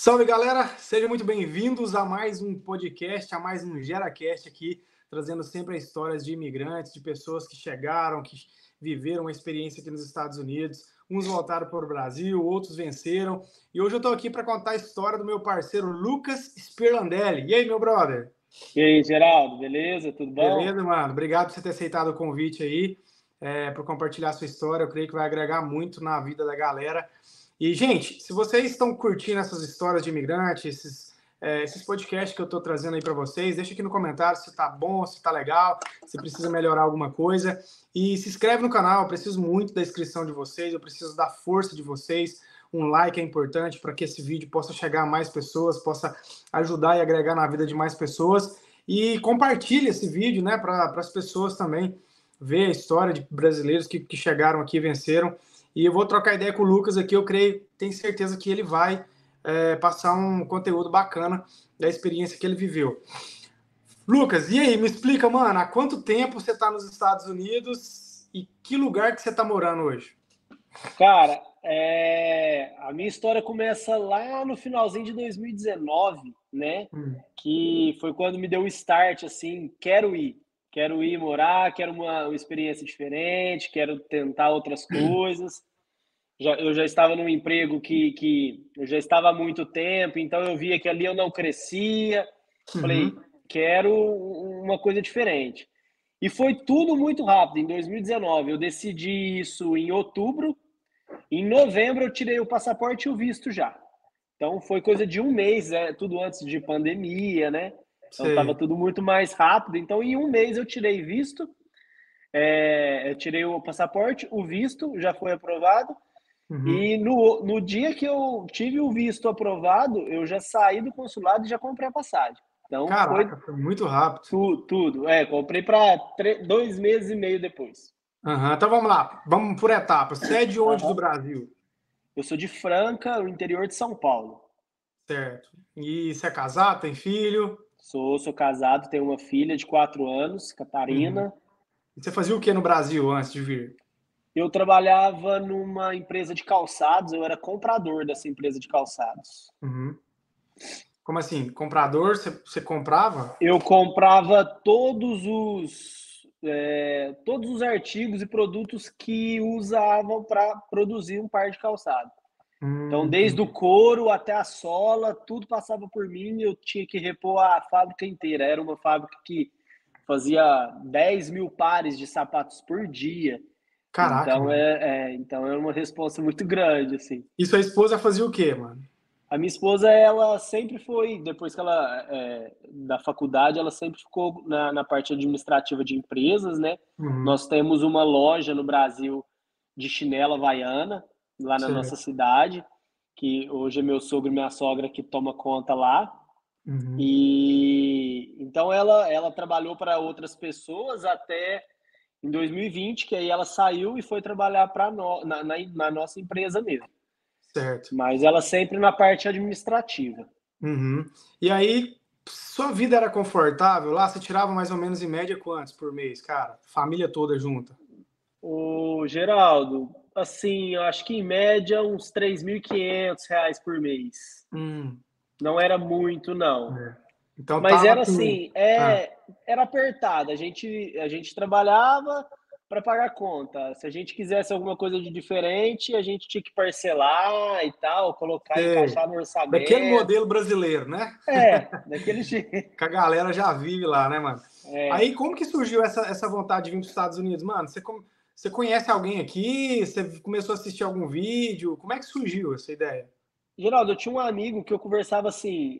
Salve, galera! Sejam muito bem-vindos a mais um podcast, a mais um GeraCast aqui, trazendo sempre histórias de imigrantes, de pessoas que chegaram, que viveram uma experiência aqui nos Estados Unidos. Uns voltaram para o Brasil, outros venceram. E hoje eu estou aqui para contar a história do meu parceiro Lucas Spirlandelli. E aí, meu brother? E aí, Geraldo, beleza? Tudo bom? Beleza, mano? Obrigado por você ter aceitado o convite aí, por compartilhar a sua história. Eu creio que vai agregar muito na vida da galera. E, gente, se vocês estão curtindo essas histórias de imigrantes, esses podcasts que eu estou trazendo aí para vocês, deixa aqui no comentário se tá bom, se tá legal, se precisa melhorar alguma coisa. E se inscreve no canal, eu preciso muito da inscrição de vocês, eu preciso da força de vocês. Um like é importante para que esse vídeo possa chegar a mais pessoas, possa ajudar e agregar na vida de mais pessoas. E compartilhe esse vídeo, né, para as pessoas também ver a história de brasileiros que chegaram aqui e venceram. E eu vou trocar ideia com o Lucas aqui, eu creio, tenho certeza que ele vai passar um conteúdo bacana da experiência que ele viveu. Lucas, e aí, me explica, mano, há quanto tempo você está nos Estados Unidos e que lugar que você está morando hoje? Cara, a minha história começa lá no finalzinho de 2019, né? Que foi quando me deu o start, assim, quero ir morar, quero uma experiência diferente, quero tentar outras coisas. Eu já estava num emprego que eu já estava há muito tempo, então eu via que ali eu não crescia. Falei, quero uma coisa diferente. E foi tudo muito rápido. Em 2019, eu decidi isso em outubro. Em novembro, eu tirei o passaporte e o visto já. Então, foi coisa de um mês, tudo antes de pandemia, né? Então, estava Sei. tudo muito mais rápido. Então, em um mês, eu tirei visto, eu tirei o passaporte, o visto já foi aprovado. E no dia que eu tive o visto aprovado, eu já saí do consulado e já comprei a passagem. Então, foi Caraca, foi muito rápido. tudo. Comprei para 2 meses e meio depois. Então vamos lá, vamos por etapas. Você é de onde do Uhum. Brasil? Eu sou de Franca, no interior de São Paulo. Certo. E você é casado, tem filho? Sou casado, tenho uma filha de 4 anos, Uhum. Catarina. E você fazia o que no Brasil antes de vir? Eu trabalhava numa empresa de calçados, eu era comprador dessa empresa de calçados. Uhum. Como assim? Comprador? Você comprava? Eu comprava todos os artigos e produtos que usavam para produzir um par de calçado. Então, desde o Entendi. couro até a sola, tudo passava por mim e eu tinha que repor a fábrica inteira. Era uma fábrica que fazia 10 mil pares de sapatos por dia. Caraca, Então, mano. então é uma resposta muito grande, assim. E sua esposa fazia o quê, mano? A minha esposa, ela sempre foi, depois que ela, da faculdade, ela sempre ficou na parte administrativa de empresas, né? Uhum. Nós temos uma loja no Brasil de chinela havaiana, lá na nossa Certo. cidade, que hoje é meu sogro e minha sogra que toma conta lá. Uhum. E então ela trabalhou para outras pessoas até em 2020, que aí ela saiu e foi trabalhar na nossa empresa mesmo. Certo. Mas ela sempre na parte administrativa. Uhum. E aí, sua vida era confortável lá? Você tirava mais ou menos em média quantos por mês, cara? Família toda junta. O Geraldo, assim, eu acho que em média uns R$ 3.500 por mês. Hum. Não era muito, não. É. Então Mas tava era assim. assim, Ah, era apertado. A gente trabalhava para pagar conta. Se a gente quisesse alguma coisa de diferente, a gente tinha que parcelar e tal, colocar, sei. encaixar no Daquele orçamento. modelo brasileiro, né? Daquele jeito. Que a galera já vive lá, né, mano? É. Aí, como que surgiu essa vontade de vir para os Estados Unidos? Mano, você conhece alguém aqui? Você começou a assistir algum vídeo? Como é que surgiu essa ideia? Geraldo, eu tinha um amigo que eu conversava assim,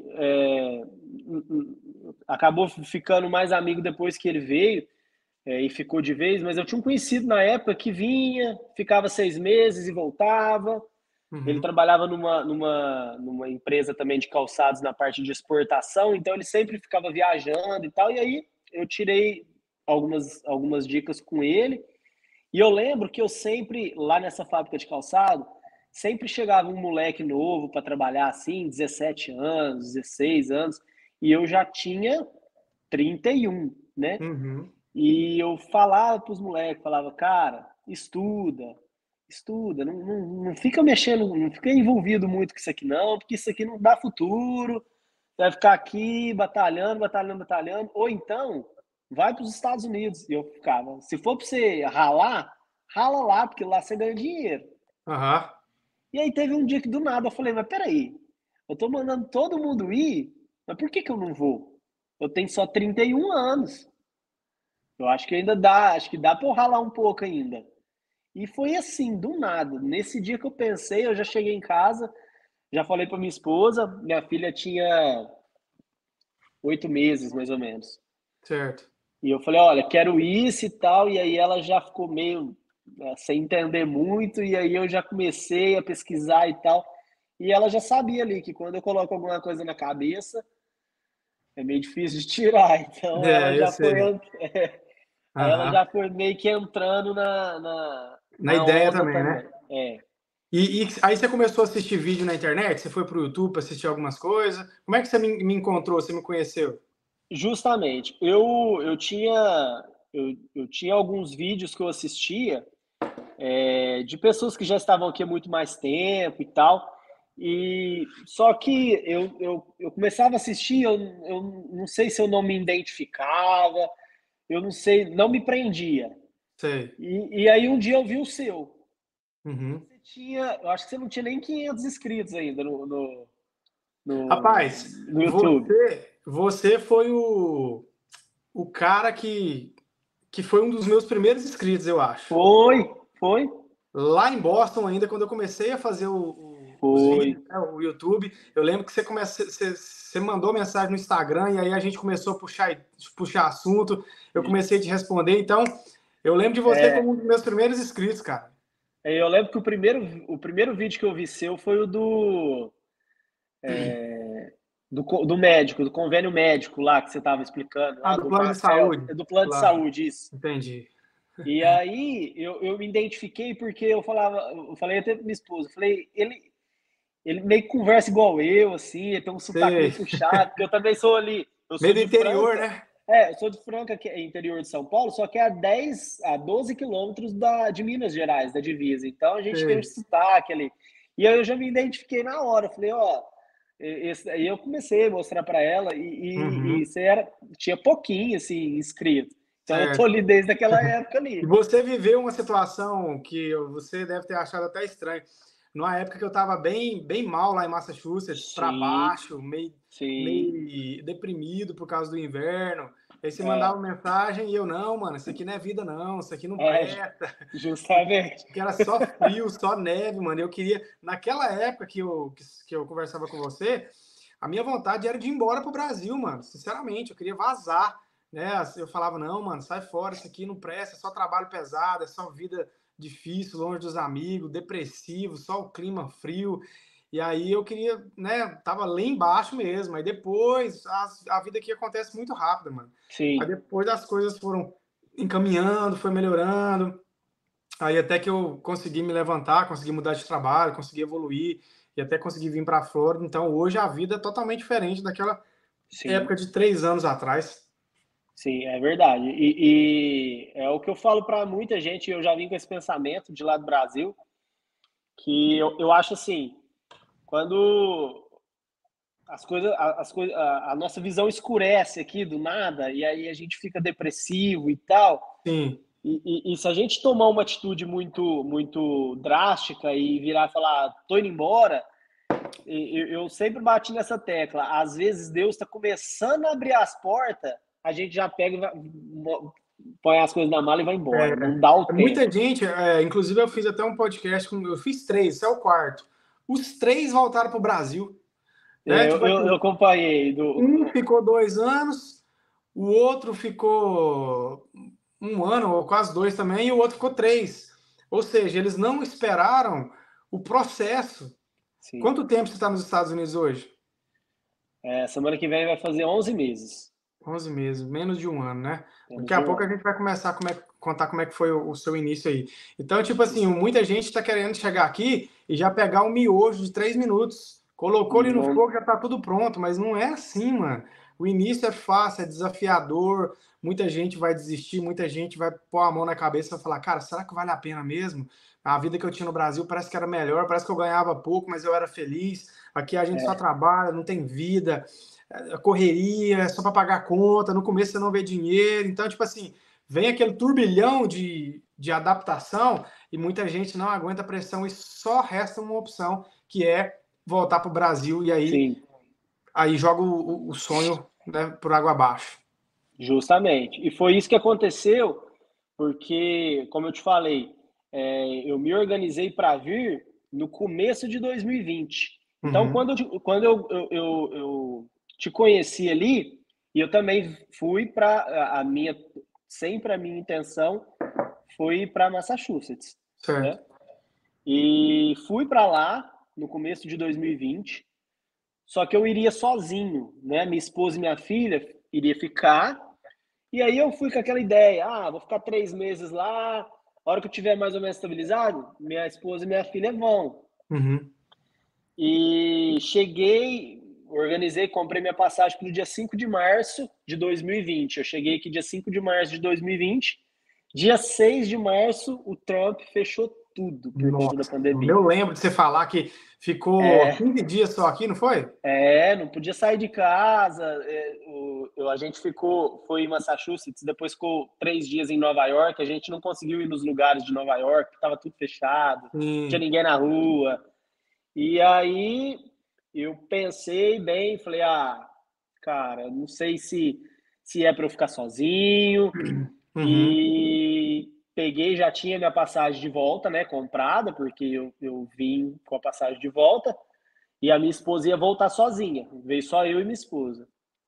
acabou ficando mais amigo depois que ele veio, e ficou de vez, mas eu tinha um conhecido na época que vinha, ficava 6 meses e voltava. Ele Uhum. trabalhava numa empresa também de calçados na parte de exportação, então ele sempre ficava viajando e tal, e aí eu tirei algumas dicas com ele. E eu lembro que eu sempre, lá nessa fábrica de calçado, sempre chegava um moleque novo para trabalhar assim, 17 anos, 16 anos, e eu já tinha 31, né? Uhum. E eu falava para os moleques, falava, cara, estuda, estuda, não fica mexendo, não fica envolvido muito com isso aqui não, porque isso aqui não dá futuro, vai ficar aqui batalhando, batalhando, batalhando, ou então vai para os Estados Unidos. E eu ficava, se for para você ralar, rala lá, porque lá você ganha dinheiro. Aham. E aí teve um dia que do nada eu falei, mas peraí, eu tô mandando todo mundo ir, mas por que que eu não vou? Eu tenho só 31 anos. Eu acho que ainda dá, acho que dá para eu ralar um pouco ainda. E foi assim, do nada. Nesse dia que eu pensei, eu já cheguei em casa, já falei para minha esposa, minha filha tinha 8 meses, mais ou menos. Certo. E eu falei, olha, quero isso e tal, e aí ela já ficou meio sem entender muito, e aí eu já comecei a pesquisar e tal. E ela já sabia ali que quando eu coloco alguma coisa na cabeça, é meio difícil de tirar. Então ela É, eu já foi, sei. aí ela Aham. já foi meio que entrando Na na ideia onda também, também. né? É. E aí você começou a assistir vídeo na internet? Você foi pro YouTube para assistir algumas coisas? Como é que você me encontrou? Você me conheceu? Justamente. Eu tinha alguns vídeos que eu assistia de pessoas que já estavam aqui há muito mais tempo e tal. E só que eu começava a assistir, eu não sei se eu não me identificava, eu não sei, não me prendia. Sei. E aí um dia eu vi o seu. Uhum. Você tinha, eu acho que você não tinha nem 500 inscritos ainda Rapaz, no YouTube. você foi o cara que foi um dos meus primeiros inscritos, eu acho. Foi, foi, Lá em Boston, ainda, quando eu comecei a fazer os foi. vídeos, né, o YouTube, eu lembro que você mandou mensagem no Instagram e aí a gente começou a puxar assunto, eu comecei a te responder, então eu lembro de você como É, um dos meus primeiros inscritos, cara. eu lembro que o primeiro vídeo que eu vi seu foi o do médico, do convênio médico lá que você estava explicando, Ah, lá do do plano de Marcel, saúde. do plano de Lá, saúde, isso. entendi. E aí eu me identifiquei porque eu falei até pra minha esposa, eu falei, ele meio que conversa igual eu, assim, ele tem um sotaque meio Sei. puxado, porque eu também sou ali, eu Meio sou do de interior, Franca, né? eu sou de Franca, que é interior de São Paulo, só que é a 12 quilômetros de Minas Gerais, da divisa. Então a gente tem um Sei. sotaque ali. E aí eu já me identifiquei na hora, eu falei, ó, aí eu comecei a mostrar para ela e Uhum, você tinha pouquinho, assim, inscrito. Então eu tô certo. ali desde aquela época E ali. você viveu uma situação que você deve ter achado até estranho. Numa época que eu estava bem mal lá em Massachusetts, para Sim, baixo, sim. meio deprimido por causa do inverno. Aí você mandava É, mensagem e eu, não, mano, isso aqui não é vida, não, isso aqui não é, presta. justamente. Que era só frio, só neve, mano. Eu queria. Naquela época que eu conversava com você, a minha vontade era de ir embora pro Brasil, mano. Sinceramente, eu queria vazar. Né? Eu falava, não, mano, sai fora, isso aqui não presta, é só trabalho pesado, é só vida difícil, longe dos amigos, depressivo, só o clima frio. E aí eu queria, né, tava lá embaixo mesmo. Aí depois, a vida aqui acontece muito rápido, mano. Aí Sim. depois as coisas foram encaminhando, foi melhorando. Aí até que eu consegui me levantar, consegui mudar de trabalho, consegui evoluir e até consegui vir para a Flórida. Então hoje a vida é totalmente diferente daquela Sim, época de 3 anos atrás. sim, é verdade. E é o que eu falo para muita gente, eu já vim com esse pensamento de lá do Brasil, que eu acho assim, quando a nossa visão escurece aqui do nada, e aí a gente fica depressivo e tal, Sim, e se a gente tomar uma atitude muito, muito drástica e virar e falar, tô indo embora, eu sempre bati nessa tecla. Às vezes Deus está começando a abrir as portas, a gente já pega, põe as coisas na mala e vai embora. Não dá o tempo. muita gente, inclusive eu fiz até um podcast eu fiz três, esse é o quarto. Os três voltaram para o Brasil, né? Eu, Tipo eu, eu assim, acompanhei um ficou 2 anos, o outro ficou 1 ano ou quase dois também, e o outro ficou 3. Ou seja, eles não esperaram o processo. Sim. Quanto tempo você está nos Estados Unidos hoje? Semana que vem vai fazer 11 meses. 11 meses, menos de 1 ano, né? Menos Daqui a de um pouco a ano. gente vai começar a contar como é que foi o seu início aí. Então, tipo assim, Sim. muita gente está querendo chegar aqui e já pegar um miojo de 3 minutos. Colocou ali no Não, fogo, já está tudo pronto, mas não é assim, mano. O início é fácil, é desafiador, muita gente vai desistir, muita gente vai pôr a mão na cabeça e vai falar, cara, será que vale a pena mesmo? A vida que eu tinha no Brasil parece que era melhor, parece que eu ganhava pouco, mas eu era feliz. Aqui a gente só trabalha, não tem vida, correria, é só para pagar conta. No começo você não vê dinheiro. Então, tipo assim, vem aquele turbilhão de adaptação e muita gente não aguenta a pressão e só resta uma opção, que é voltar para o Brasil. E aí joga o sonho, né, por água abaixo. Justamente. E foi isso que aconteceu, porque, como eu te falei, eu me organizei para vir no começo de 2020. Então, Uhum. quando eu te conheci ali, e eu também fui para sempre a minha intenção foi ir para Massachusetts, né? Certo. E fui para lá no começo de 2020, só que eu iria sozinho, né? Minha esposa e minha filha iria ficar, e aí eu fui com aquela ideia, vou ficar 3 meses lá, a hora que eu tiver mais ou menos estabilizado, minha esposa e minha filha vão. Uhum. E cheguei, organizei, comprei minha passagem para o dia 5 de março de 2020. Eu cheguei aqui dia 5 de março de 2020. Dia 6 de março, o Trump fechou tudo por conta da Nossa, pandemia. eu lembro de você falar que ficou É, 15 dias só aqui, não foi? não podia sair de casa. A gente foi em Massachusetts, depois ficou 3 dias em Nova York. A gente não conseguiu ir nos lugares de Nova York, estava tudo fechado, não tinha Sim. ninguém na rua. E aí eu pensei bem, falei, cara, não sei se é para eu ficar sozinho. Uhum. E peguei, já tinha minha passagem de volta, né, comprada, porque eu vim com a passagem de volta. E a minha esposa ia voltar sozinha, veio só eu e minha esposa.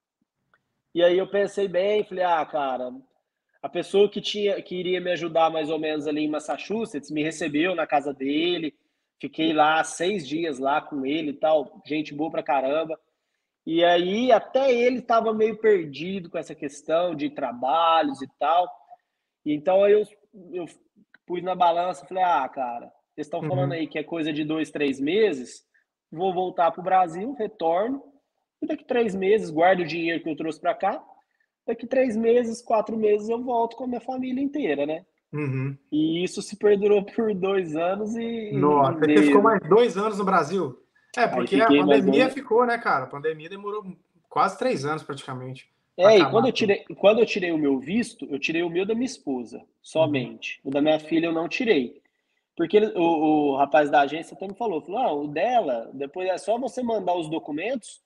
E aí eu pensei bem, falei, cara, a pessoa que iria me ajudar mais ou menos ali em Massachusetts me recebeu na casa dele, fiquei lá 6 dias lá com ele e tal, gente boa pra caramba. E aí até ele estava meio perdido com essa questão de trabalhos e tal. E então aí eu pus na balança, falei, cara, vocês estão falando Uhum. aí que é coisa de 2, 3 meses, vou voltar para o Brasil, retorno, e daqui 3 meses guardo o dinheiro que eu trouxe para cá, daqui 3 meses, 4 meses eu volto com a minha família inteira, né? Uhum. E isso se perdurou por 2 anos e Nossa, aí você ficou meio. mais 2 anos no Brasil. É, Aí porque a fiquei mais pandemia 2. ficou, né, cara? A pandemia demorou quase 3 anos praticamente para E acabar tudo. quando eu tirei o meu visto, eu tirei o meu da minha esposa, Uhum. somente. O da minha filha eu não tirei. Porque o rapaz da agência até me falou, o dela, depois é só você mandar os documentos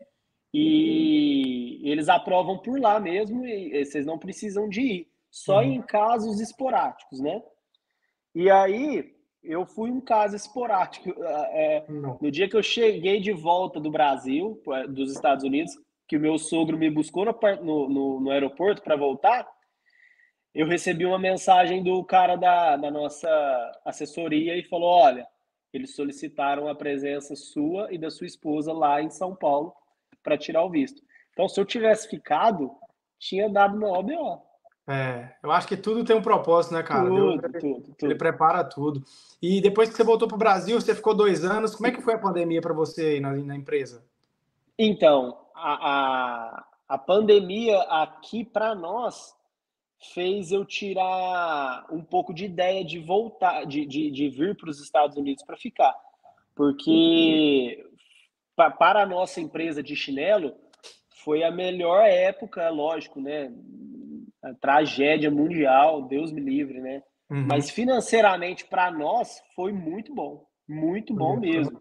e eles aprovam por lá mesmo e vocês não precisam de ir. Só Uhum. em casos esporádicos, né? E aí, eu fui um caso esporádico. Não. No dia que eu cheguei de volta do Brasil, dos Estados Unidos, que o meu sogro me buscou no aeroporto para voltar, eu recebi uma mensagem do cara da nossa assessoria e falou: olha, eles solicitaram a presença sua e da sua esposa lá em São Paulo para tirar o visto. Então, se eu tivesse ficado, tinha dado no OBO. É, eu acho que tudo tem um propósito, né, cara? Deus, Tudo, tudo, ele tudo. prepara tudo. E depois que você voltou para o Brasil, você ficou 2 anos. Como é que foi a pandemia para você aí na empresa? Então, a pandemia aqui para nós fez eu tirar um pouco de ideia de voltar, de vir para os Estados Unidos para ficar. Porque para a nossa empresa de chinelo, foi a melhor época, lógico, né? A tragédia mundial, Deus me livre, né? Mas Uhum. financeiramente para nós foi muito bom mesmo.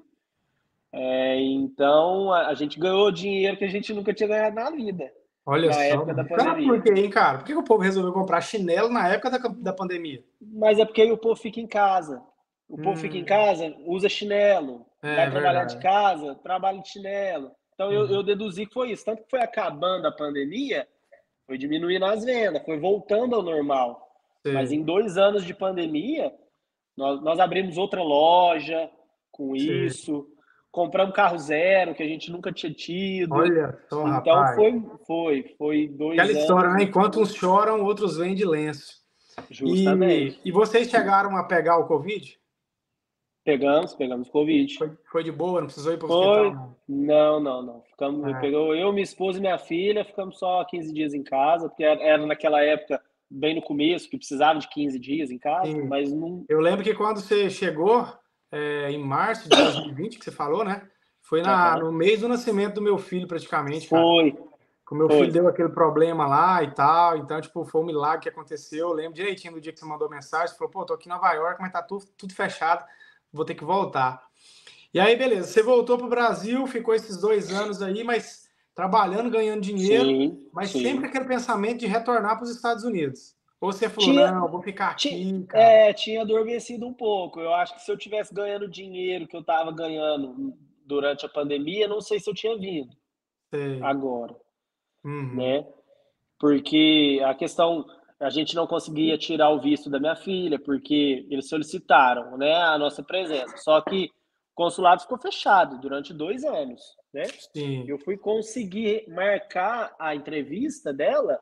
Então a gente ganhou dinheiro que a gente nunca tinha ganhado na vida, Olha na só, época da mano. Será por pandemia. quê, hein, cara? Por que o povo resolveu comprar chinelo na época da pandemia? Mas é porque aí o povo fica em casa. O povo fica em Hum, casa, usa chinelo, vai é trabalhar de verdade. casa, trabalha de chinelo. Então eu Uhum. deduzi que foi isso. Tanto que foi acabando a pandemia, foi diminuindo as vendas, foi voltando ao normal. Mas Sei, em 2 anos de pandemia, nós abrimos outra loja com sei. isso, compramos carro zero, que a gente nunca tinha tido. Olha só, Então rapaz. foi Aquela dois história, anos né? Enquanto uns choram, outros vêm de lenço. justamente. E vocês chegaram a pegar o Covid? Pegamos Covid. Foi de boa, não precisou ir para o hospital, Foi. não. Não, não, não. Ficamos, É. pegou eu, minha esposa e minha filha, ficamos só 15 dias em casa, porque era naquela época bem no começo, que precisava de 15 dias em casa, Sim. mas não... Eu lembro que quando você chegou, em março de 2020, que você falou, né? Foi no mês do nascimento do meu filho, praticamente, cara. Foi. Que o meu filho deu aquele problema lá e tal, então, tipo, foi um milagre que aconteceu. Eu lembro direitinho do dia que você mandou mensagem, você falou, pô, tô aqui em Nova York, mas tá tudo fechado, vou ter que voltar. E aí, beleza, você voltou pro Brasil, ficou esses 2 anos aí, mas trabalhando, ganhando dinheiro, Sim, mas sim. sempre aquele pensamento de retornar para os Estados Unidos. Ou você falou, Tinha, não, vou ficar aqui, cara. tinha adormecido um pouco. Eu acho que se eu tivesse ganhando dinheiro que eu estava ganhando durante a pandemia, não sei se eu tinha vindo Sei. agora, Uhum. né? Porque a gente não conseguia tirar o visto da minha filha, porque eles solicitaram, né, a nossa presença. Só que o consulado ficou fechado durante 2 anos, né? Sim. Eu fui conseguir marcar a entrevista dela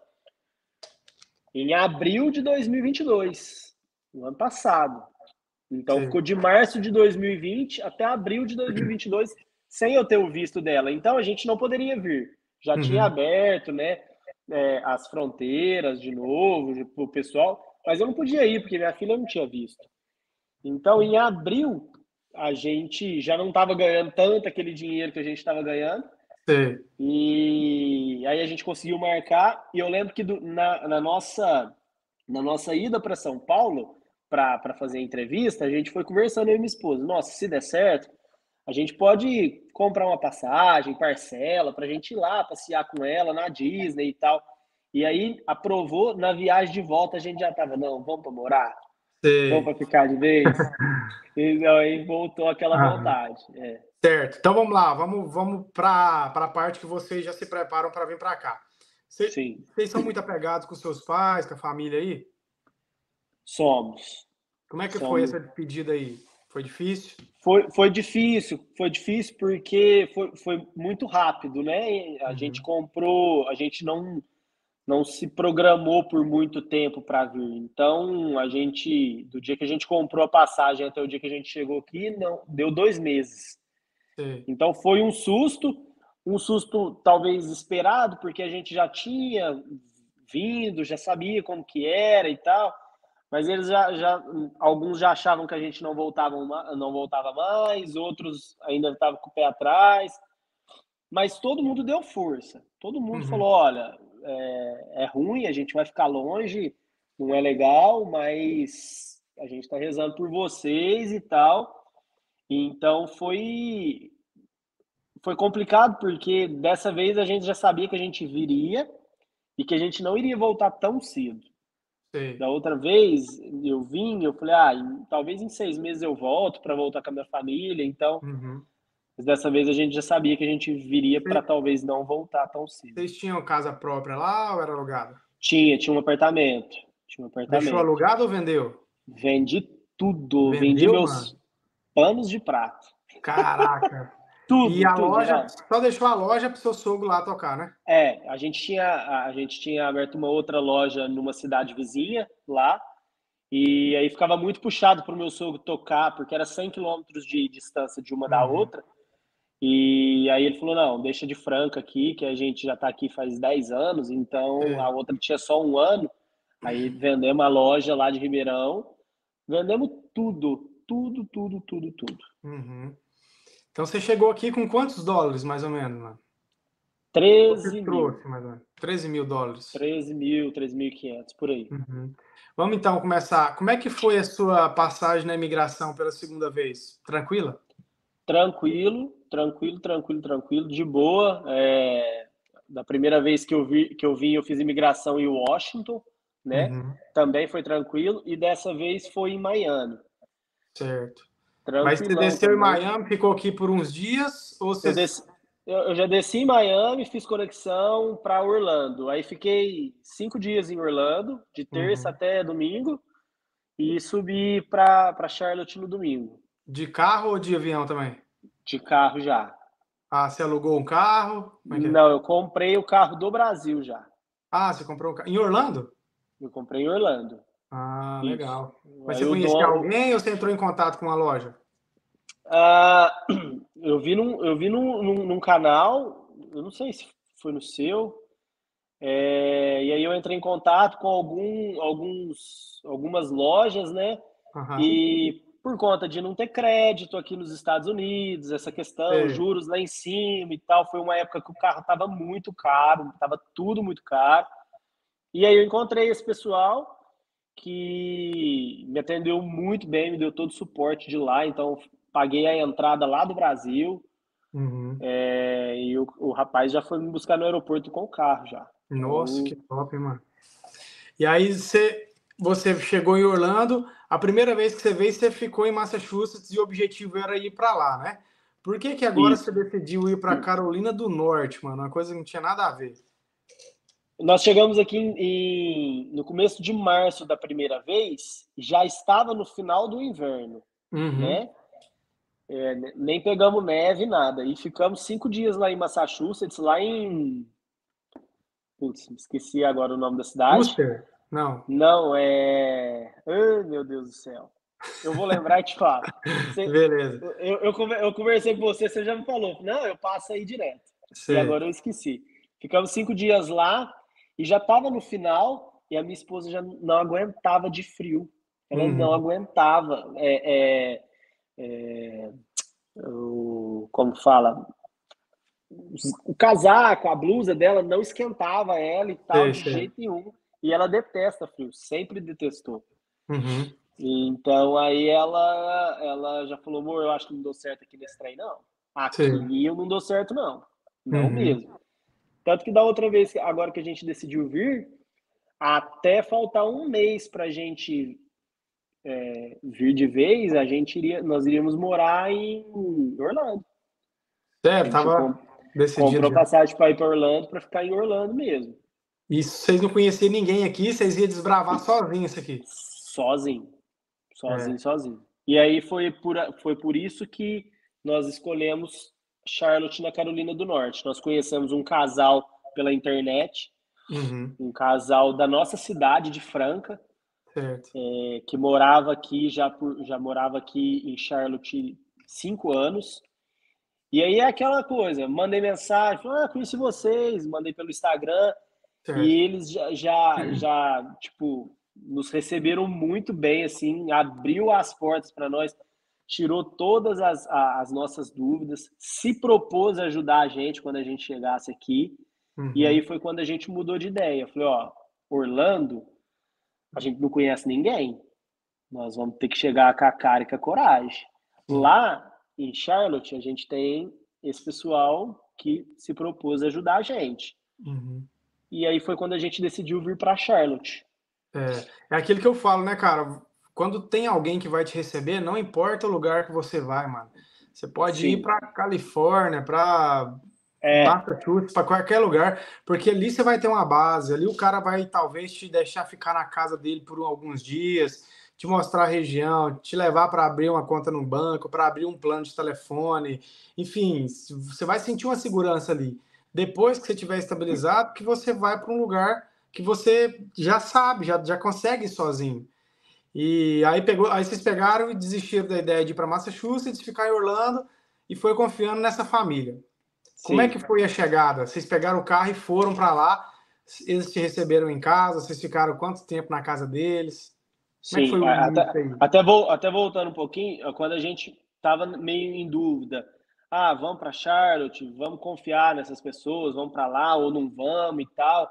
em abril de 2022, no ano passado. Então, Sei. ficou de março de 2020 até abril de 2022 sem eu ter o visto dela. Então, a gente não poderia vir. Já tinha Uhum. aberto, né, as fronteiras de novo para o pessoal, mas eu não podia ir porque minha filha não tinha visto. Então, em abril, a gente já não estava ganhando tanto aquele dinheiro que a gente estava ganhando. Sei. E aí a gente conseguiu marcar. E eu lembro que na nossa ida para São Paulo, para fazer a entrevista, a gente foi conversando, eu e minha esposa. Nossa, se der certo, a gente pode comprar uma passagem, parcela, para a gente ir lá passear com ela na Disney e tal. E aí aprovou, na viagem de volta a gente já estava, não, vamos para morar? Vamos Sei. para ficar de vez? E aí voltou aquela Aham. vontade. É. Certo. Então vamos lá, vamos para a parte que vocês já se preparam para vir para cá. Sim, Vocês são muito apegados com seus pais, com a família aí? somos. Como é que foi Somos. essa despedida aí? Foi difícil? Foi difícil porque foi muito rápido, né? A gente Uhum. comprou, a gente não se programou por muito tempo para vir. Então, do dia que a gente comprou a passagem até o dia que a gente chegou aqui, não deu 2 meses. Sei. Então, foi um susto talvez esperado, porque a gente já tinha vindo, já sabia como que era e tal. Mas eles alguns já achavam que a gente não voltava mais, outros ainda estavam com o pé atrás. Mas todo mundo deu força. Todo mundo Uhum. falou: olha, é ruim, a gente vai ficar longe, não é legal, mas a gente está rezando por vocês e tal. Então foi complicado, porque dessa vez a gente já sabia que a gente viria e que a gente não iria voltar tão cedo. Sei. Da outra vez eu falei, talvez em 6 meses eu volto para voltar com a minha família. Então, Uhum. mas dessa vez a gente já sabia que a gente viria para Cê- talvez não voltar tão cedo. Vocês tinham casa própria lá ou era alugada? Tinha um apartamento. Tinha um Deixou apartamento. alugado ou vendeu? Vendi tudo. Vendi Vendeu, meus mano? panos de prato. Caraca. E Tudo, a tudo, loja, Geraldo. só deixou a loja pro seu sogro lá tocar, né? A gente tinha aberto uma outra loja numa cidade vizinha lá. E aí ficava muito puxado para o meu sogro tocar, porque era 100 quilômetros de distância de uma da Uhum. outra. E aí ele falou, não, deixa de Franca aqui, que a gente já está aqui faz 10 anos, então a Sei. outra tinha só um ano. Aí vendemos a loja lá de Ribeirão, vendemos tudo, tudo, tudo, tudo, tudo. Uhum. Então você chegou aqui com quantos dólares, mais ou menos, mano? Você 13 mil, trouxe, mais ou menos? $13.000. 13 mil, 13.500, por aí. Uhum. Vamos então começar. Como é que foi a sua passagem na imigração pela segunda vez? Tranquila? Tranquilo, tranquilo, tranquilo, tranquilo, de boa. Da primeira vez que eu vim, eu fiz imigração em Washington, né? Uhum. Também foi tranquilo. E dessa vez foi em Miami. Certo. Mas você Tranquilão desceu em também. Miami, ficou aqui por uns dias, ou Eu, você... desci, eu já desci em Miami, fiz conexão para Orlando. Aí fiquei 5 dias em Orlando, de terça Uhum. até domingo, e subi para Charlotte no domingo, De carro ou de avião também? de carro já. Ah, você alugou um carro? Como é que é? Não, eu comprei o carro do Brasil já. Ah, você comprou um carro. Em Orlando? Eu comprei em Orlando. Ah, Isso. legal. Mas você Aí o conhecia dono. alguém ou você entrou em contato com a loja? Ah, eu vi num canal, eu não sei se foi no seu, E aí eu entrei em contato com algumas lojas, né? Aham. E por conta de não ter crédito aqui nos Estados Unidos, essa questão, É. juros lá em cima e tal, foi uma época que o carro estava muito caro, estava tudo muito caro. E aí eu encontrei esse pessoal que me atendeu muito bem, me deu todo o suporte de lá, então paguei a entrada lá do Brasil, Uhum. e o rapaz já foi me buscar no aeroporto com o carro já. Nossa, Então, que top, hein, mano. E aí você chegou em Orlando, a primeira vez que você veio, você ficou em Massachusetts e o objetivo era ir para lá, né? Por que que agora você isso. decidiu ir para Carolina do Norte, mano? Uma coisa que não tinha nada a ver. Nós chegamos aqui no começo de março da primeira vez, já estava no final do inverno, Uhum. né? Nem pegamos neve, nada. E ficamos 5 dias lá em Massachusetts, lá em. Putz, esqueci agora o nome da cidade. Worcester? Não. Não, Ai, meu Deus do céu. Eu vou lembrar e te falo. Beleza. Eu conversei com você, você já me falou. Não, eu passo aí direto. E Sei. agora eu esqueci. Ficamos 5 dias lá e já estava no final e a minha esposa já não aguentava de frio. Ela não Uhum. aguentava. Como fala? O casaco, a blusa dela não esquentava ela e tal Sei, de sei. jeito nenhum. E ela detesta frio, sempre detestou. Uhum. Então aí ela já falou, amor, eu acho que não deu certo aqui nesse trem, não. Sei. Aqui eu não dou certo, não. Não Uhum. mesmo. Tanto que da outra vez, agora que a gente decidiu vir, até faltar um mês pra gente vir de vez, nós iríamos morar em Orlando. A Sério, gente tava decidido comprou já. passagem para ir para Orlando para ficar em Orlando mesmo. E vocês não conheciam ninguém aqui, vocês iam desbravar sozinhos isso aqui. Sozinho, É. sozinho, sozinho. E aí foi por isso que nós escolhemos Charlotte, na Carolina do Norte. Nós conhecemos um casal pela internet, Uhum. um casal da nossa cidade de Franca, Certo. que morava aqui já morava aqui em Charlotte 5 anos. E aí é aquela coisa, mandei mensagem, conheci vocês, mandei pelo Instagram. Certo. E eles já, tipo, nos receberam muito bem, assim, abriu as portas para nós, tirou todas as nossas dúvidas, se propôs a ajudar a gente quando a gente chegasse aqui. E aí Uhum. foi quando a gente mudou de ideia. Eu falei, ó, Orlando, a gente não conhece ninguém. Nós vamos ter que chegar com a cara e com a coragem. Lá em Charlotte, a gente tem esse pessoal que se propôs a ajudar a gente. Uhum. E aí foi quando a gente decidiu vir para Charlotte. É aquilo que eu falo, né, cara? Quando tem alguém que vai te receber, não importa o lugar que você vai, mano. Você pode ir Sim, para Califórnia, para é, Massachusetts, para qualquer lugar, porque ali você vai ter uma base, ali o cara vai talvez te deixar ficar na casa dele por alguns dias, te mostrar a região, te levar para abrir uma conta no banco, para abrir um plano de telefone, enfim, você vai sentir uma segurança ali. Depois que você estiver estabilizado, que você vai para um lugar que você já sabe, já consegue ir sozinho. E aí vocês pegaram e desistiram da ideia de ir para Massachusetts, ficar em Orlando e foi confiando nessa família. Como é que sim, foi a chegada? Vocês pegaram o carro e foram para lá? Eles te receberam em casa? Vocês ficaram quanto tempo na casa deles? Como é que sim. foi o Até, início aí? até voltando um pouquinho, quando a gente estava meio em dúvida, vamos para Charlotte, vamos confiar nessas pessoas, vamos para lá ou não vamos e tal.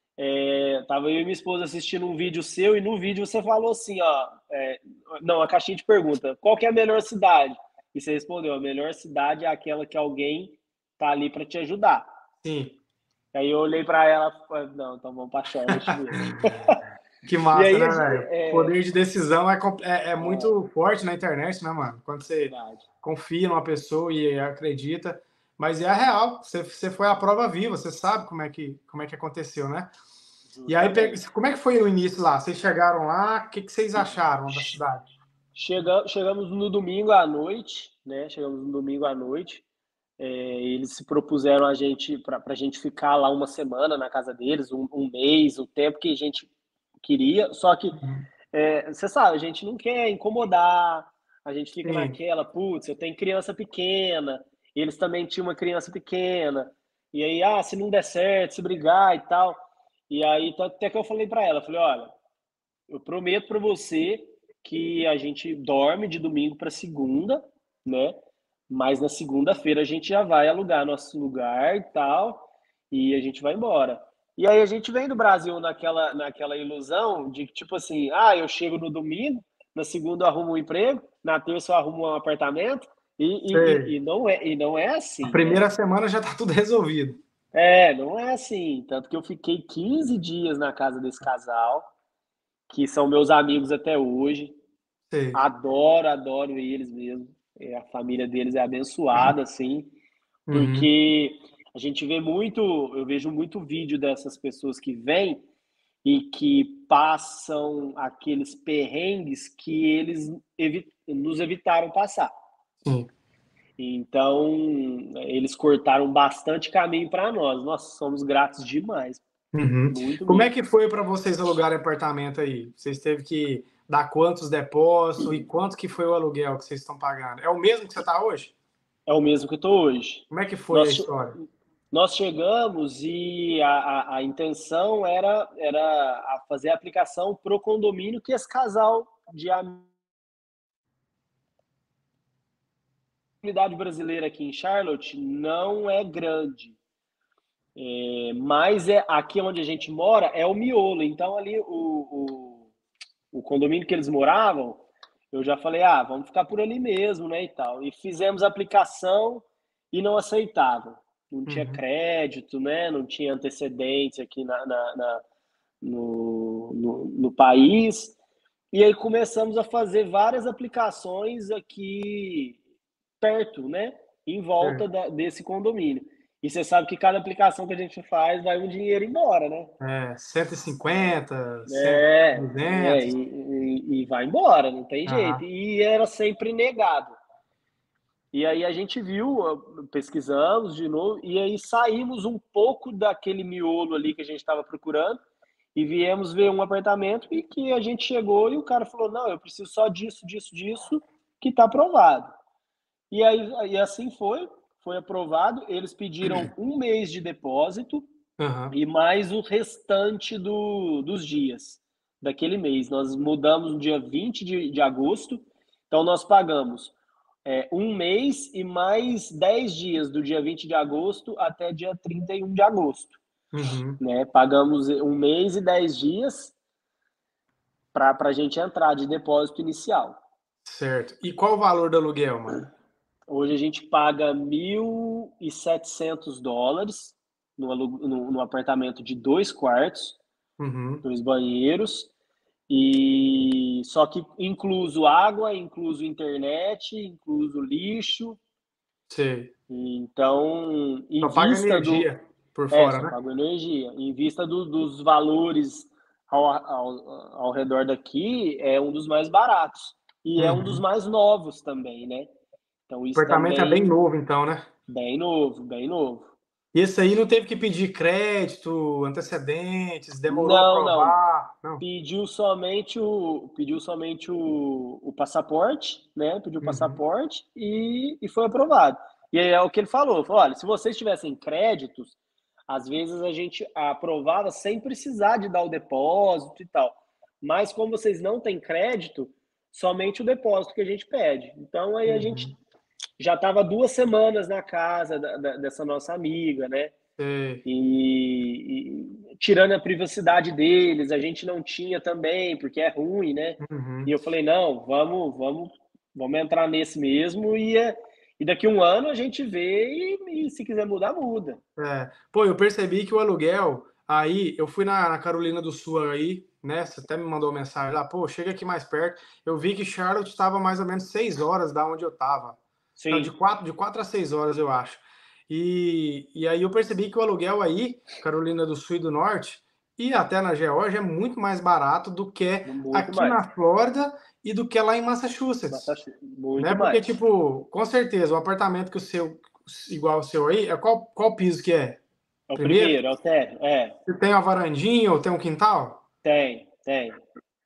Tava eu e minha esposa assistindo um vídeo seu e no vídeo você falou assim, ó, não, a caixinha de pergunta, qual que é a melhor cidade? E você respondeu, a melhor cidade é aquela que alguém tá ali para te ajudar. Sim. Aí eu olhei para ela e falei, não, então vamos para Charlotte mesmo. Que E massa, aí, né, velho? Poder de decisão é é muito forte na internet, né, mano? Quando você verdade, confia numa pessoa e acredita. Mas é a real, você foi a prova viva, você sabe como é que aconteceu, né? E aí, justamente. como é que foi o início lá? Vocês chegaram lá, o que vocês acharam da cidade? Chegamos no domingo à noite, né? Chegamos no domingo à noite. Eles se propuseram para a gente ficar lá uma semana na casa deles, um mês, o tempo que a gente queria. Só que você sabe, a gente não quer incomodar, a gente fica Sim, naquela, putz, eu tenho criança pequena, eles também tinham uma criança pequena, e aí, se não der certo, se brigar e tal. E aí, até que eu falei para ela, falei, olha, eu prometo para você que a gente dorme de domingo para segunda, né? Mas na segunda-feira a gente já vai alugar nosso lugar e tal, e a gente vai embora. E aí a gente vem do Brasil naquela ilusão de que, tipo assim, ah, eu chego no domingo, na segunda eu arrumo um emprego, na terça eu arrumo um apartamento, Sei. e não é A assim, né? primeira semana já tá tudo resolvido. É, não é assim. Tanto que eu fiquei 15 dias na casa desse casal, que são meus amigos até hoje. Sei. Adoro, adoro eles mesmo. É, a família deles é abençoada, assim, Uhum. porque a gente vê muito, eu vejo muito vídeo dessas pessoas que vêm e que passam aqueles perrengues que eles nos evitaram passar. Sim. Então, eles cortaram bastante caminho para nós. Nós somos gratos demais, Uhum. muito Como é mesmo. que foi para vocês alugarem apartamento aí? Vocês teve que dar quantos depósitos e quanto que foi o aluguel que vocês estão pagando? É o mesmo que você está hoje? É o mesmo que eu estou hoje. Como é que foi a Nós, história? nós chegamos e a intenção era fazer a aplicação para o condomínio que esse casal de comunidade brasileira aqui em Charlotte não é grande. Mas aqui onde a gente mora é o miolo. Então, ali o condomínio que eles moravam, eu já falei, ah, vamos ficar por ali mesmo, né, e tal. E fizemos a aplicação e não aceitavam. Não tinha Uhum. crédito, né, não tinha antecedentes aqui no país. E aí começamos a fazer várias aplicações aqui perto, né, em volta Certo. desse condomínio. E você sabe que cada aplicação que a gente faz vai um dinheiro embora, né? 150, 100, É, 200. e vai embora, não tem jeito. Aham. E era sempre negado. E aí a gente viu, pesquisamos de novo, e aí saímos um pouco daquele miolo ali que a gente estava procurando e viemos ver um apartamento e que a gente chegou e o cara falou: não, eu preciso só disso, disso, disso, que está aprovado. E aí e assim foi aprovado. Eles pediram um mês de depósito Aham. e mais o restante dos dias daquele mês. Nós mudamos no dia 20 de agosto, então nós pagamos um mês e mais 10 dias, do dia 20 de agosto até dia 31 de agosto. Uhum. Né? Pagamos um mês e 10 dias para a gente entrar de depósito inicial. Certo. E qual o valor do aluguel, mano? Hoje a gente paga US$ 1.700 no apartamento de 2 quartos, Uhum. 2 banheiros, e só que incluso água, incluso internet, incluso lixo. Sei. Então, em Só paga vista energia por só fora, né? pago energia. Em vista dos valores ao redor daqui, é um dos mais baratos. E é um dos Uhum. mais novos também, né? Então, O isso apartamento é bem também, novo, então, né? bem novo, bem novo. E esse aí não teve que pedir crédito, antecedentes, demorou a Não, não. aprovar? Não. Pediu somente o passaporte, né? Pediu o Uhum. passaporte e foi aprovado. E aí é o que ele falou, olha, se vocês tivessem créditos, às vezes a gente aprovava sem precisar de dar o depósito e tal. Mas como vocês não têm crédito, somente o depósito que a gente pede. Então aí a gente Uhum. já estava 2 semanas na casa dessa nossa amiga, né? Sei. E tirando a privacidade deles, a gente não tinha também, porque é ruim, né? E Uhum. eu falei, não, vamos entrar nesse mesmo e daqui um ano a gente vê e se quiser mudar, muda. É. Pô, eu percebi que o aluguel, aí, eu fui na Carolina do Sul aí, né? Você até me mandou uma mensagem lá, pô, chega aqui mais perto. Eu vi que Charlotte estava mais ou menos 6 horas da onde eu estava. Não, de Sim, 4 a 6 horas, eu acho. E aí eu percebi que o aluguel aí, Carolina do Sul e do Norte, e até na Geórgia, é muito mais barato do que muito aqui na mais. Flórida e do que lá em Massachusetts. Né? Muito Porque, mais. tipo, com certeza, o apartamento que o seu, igual o seu aí, é qual piso que é? É o Primeiro? primeiro, é o térreo. É, Você tem uma varandinha ou tem um quintal? tem.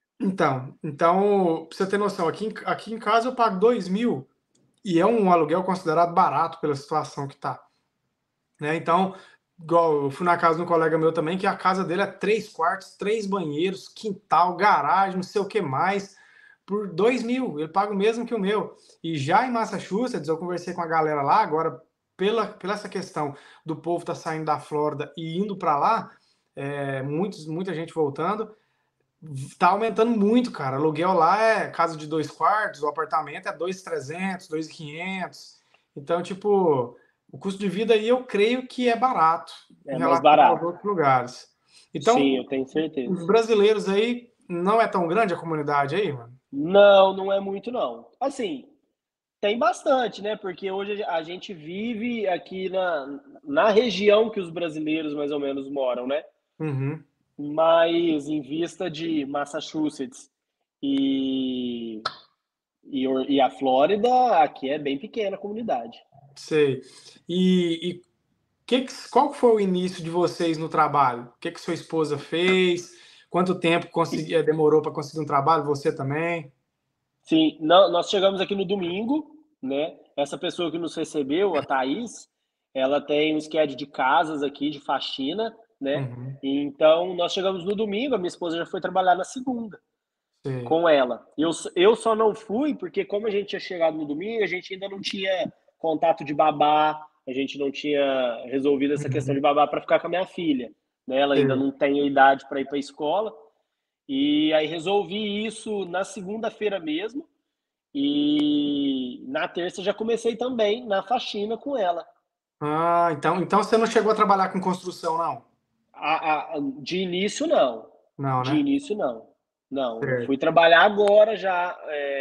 Então, pra você ter noção, aqui em casa eu pago 2 mil e é um aluguel considerado barato pela situação que tá. Né? Então, igual eu fui na casa de um colega meu também, que a casa dele é 3 quartos, 3 banheiros, quintal, garagem, não sei o que mais, por 2.000. Ele paga o mesmo que o meu. E já em Massachusetts, eu conversei com a galera lá, agora, pela essa questão do povo tá saindo da Flórida e indo para lá, muita gente voltando, tá aumentando muito, cara. Aluguel lá é casa de 2 quartos, o apartamento é 2.300, 2.500. Então, tipo, o custo de vida aí eu creio que é barato em É mais relação aos barato. outros lugares. Sim, Então, eu tenho os certeza. brasileiros aí não é tão grande a comunidade aí, mano? Não, não é muito não. Assim, tem bastante, né? Porque hoje a gente vive aqui na região que os brasileiros mais ou menos moram, né? Uhum, Mas em vista de Massachusetts e, e a Flórida, aqui é bem pequena a comunidade. sei. E qual foi o início de vocês no trabalho? O que sua esposa fez? Quanto tempo demorou para conseguir um trabalho? Você também? Sim, não, nós chegamos aqui no domingo, né? Essa pessoa que nos recebeu, a Thaís, ela tem um schedule de casas aqui, de faxina, né? Uhum, Então, nós chegamos no domingo, a minha esposa já foi trabalhar na segunda sei. com ela. Eu só não fui porque, como a gente tinha chegado no domingo, a gente ainda não tinha contato de babá, a gente não tinha resolvido essa questão de Uhum, babá para ficar com a minha filha, né? Ela ainda sei. não tem a idade para ir para a escola. E aí resolvi isso na segunda-feira mesmo. E na terça já comecei também na faxina com ela. Ah, então você não chegou a trabalhar com construção, não? De início, não. Não, De né? início, não. Não, eu fui Certo. trabalhar agora já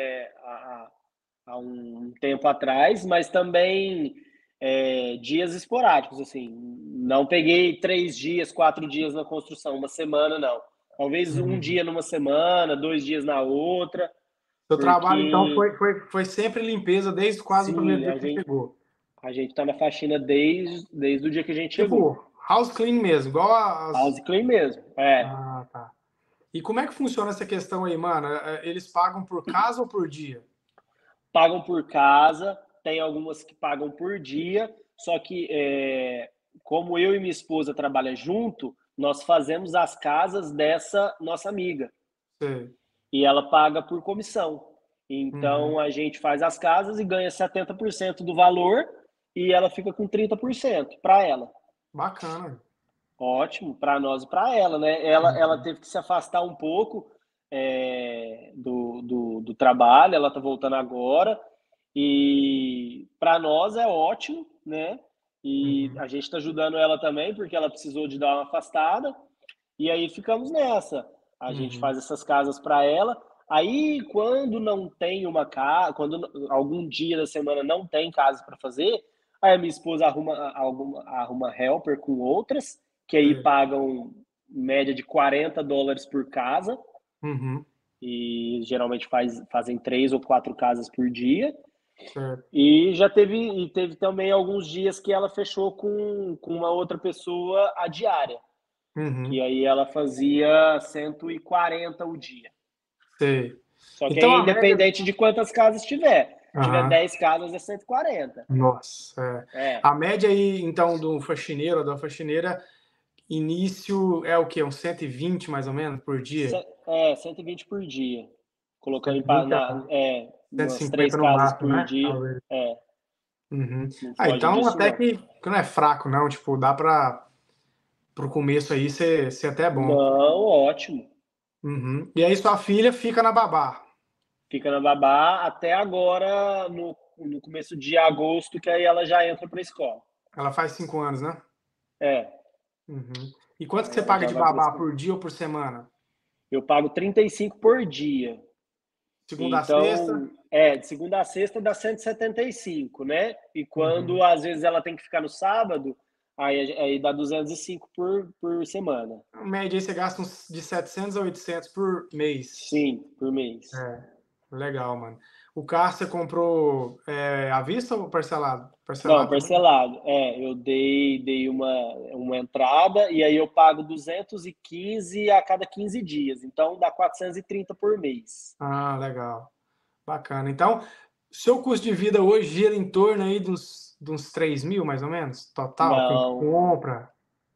há um tempo atrás, mas também dias esporádicos, assim. Não peguei 3 dias, 4 dias na construção, uma semana, não. Talvez um Uhum. dia numa semana, 2 dias na outra, Seu trabalho, então, porque foi sempre limpeza desde quase o primeiro sim, dia que você chegou. a gente tá na faxina desde o dia que a gente chegou. Tipo, house clean mesmo, igual House as. clean mesmo. É, Ah, tá. E como é que funciona essa questão aí, mano? Eles pagam por casa ou por dia? pagam por casa, tem algumas que pagam por dia, só que como eu e minha esposa trabalham junto, nós fazemos as casas dessa nossa amiga Sei. e ela paga por comissão. Uhum. Então a gente faz as casas e ganha 70% do valor e ela fica com 30% para ela. Bacana. Ótimo, para nós e para ela, né? Ela Uhum. teve que se afastar um pouco do trabalho, ela está voltando agora, e para nós é ótimo, né? E Uhum. a gente está ajudando ela também, porque ela precisou de dar uma afastada, e aí ficamos nessa. A gente Uhum. faz essas casas para ela. Aí, quando não tem uma casa, quando algum dia da semana não tem casa para fazer, aí a minha esposa arruma helper com outras, que aí Sei. pagam média de US$ 40 por casa, Uhum. e geralmente fazem 3 ou 4 casas por dia. Certo. E teve também alguns dias que ela fechou com uma outra pessoa a diária, que Uhum. aí ela fazia 140 o dia. Sei. Só que aí Então é a média. independente de quantas casas tiver. Tiver Aham. 10 casas é 140. Nossa. É, A média aí, então, do faxineiro ou da faxineira, início é o quê? Uns 120 mais ou menos por dia? 120 por dia. Colocando 120 a cento e umas três cinquenta no casas máximo, por né? dia. Talvez. É, Uhum. não Ah, foge então disso até não. que não é fraco, não. Tipo, dá para pro começo aí ser até bom. Não, ótimo. Uhum. E aí sua filha fica na babá. Fica na babá até agora, no começo de agosto, que aí ela já entra para a escola. Ela faz 5 anos, né? É, Uhum. E quanto que aí você ela paga já de vai para a babá escola. por dia ou por semana? Eu pago 35 por dia. Segunda a sexta? Então, de segunda a sexta dá 175, né? E quando Uhum. às vezes ela tem que ficar no sábado, aí dá 205 por semana. Em média aí você gasta uns de 700 a 800 por mês. Sim, por mês. É, legal, mano. O carro você comprou à vista ou parcelado? Não, Parcelado também? parcelado. Eu dei uma entrada e aí eu pago 215 a cada 15 dias. Então dá 430 por mês. Ah, legal. Bacana. Então, seu custo de vida hoje gira em torno aí dos 3.000, mais ou menos, total, com Não, compra.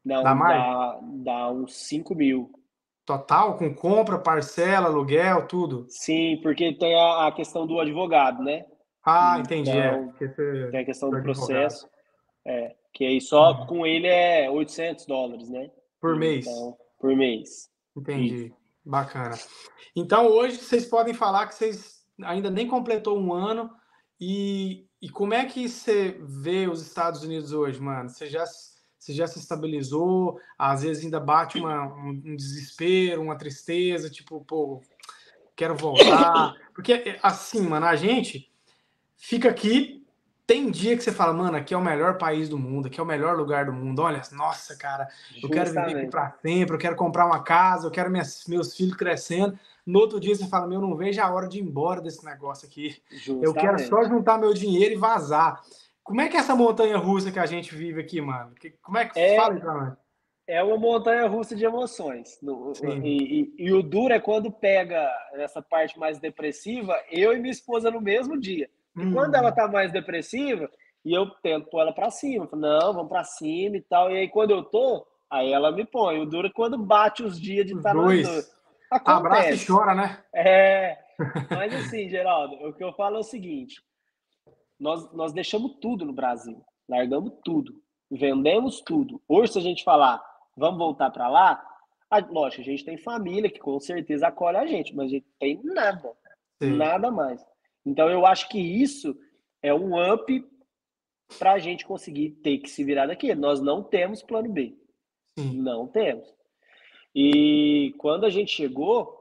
Dá Não, mais? dá uns 5 mil. Total, com compra, parcela, aluguel, tudo? Sim, porque tem a questão do advogado, né? Ah, entendi, Então, porque você tem a questão é do advogado. processo, que aí só Uhum. com ele é US$ 800, né? Por mês. Então, por mês. Isso. Entendi. Bacana. Então, hoje vocês podem falar que vocês ainda nem completou um ano. E como é que você vê os Estados Unidos hoje, mano? Você já se estabilizou? Às vezes ainda bate um desespero, uma tristeza, tipo, pô, quero voltar. Porque, assim, mano, a gente fica aqui. Tem dia que você fala, mano, aqui é o melhor país do mundo, aqui é o melhor lugar do mundo. Olha, nossa, cara, eu quero viver aqui Justamente, para sempre, eu quero comprar uma casa, eu quero meus filhos crescendo. No outro dia você fala, meu, não vejo a hora de ir embora desse negócio aqui. Eu quero só justamente. juntar meu dinheiro e vazar. Como é que é essa montanha russa que a gente vive aqui, mano? Como é que fala aí É, pra nós? é uma montanha russa de emoções. Sim. E o duro é quando pega essa parte mais depressiva, eu e minha esposa no mesmo dia. E quando ela Hum, tá mais depressiva, e eu tento pôr ela pra cima, eu falo, não, vamos pra cima e tal. E aí quando eu tô, aí ela me põe. O duro é quando bate os dias de os estar nós dois. dois. Abraça e Acontece. chora, né? É, mas assim, Geraldo, o que eu falo é o seguinte: nós deixamos tudo no Brasil, largamos tudo, vendemos tudo. Hoje, se a gente falar, vamos voltar para lá, lógico, a gente tem família que com certeza acolhe a gente, mas a gente tem nada, Sei. nada mais. Então, eu acho que isso é um up para a gente conseguir ter que se virar daqui. Nós não temos plano B, Sim. não temos. E quando a gente chegou,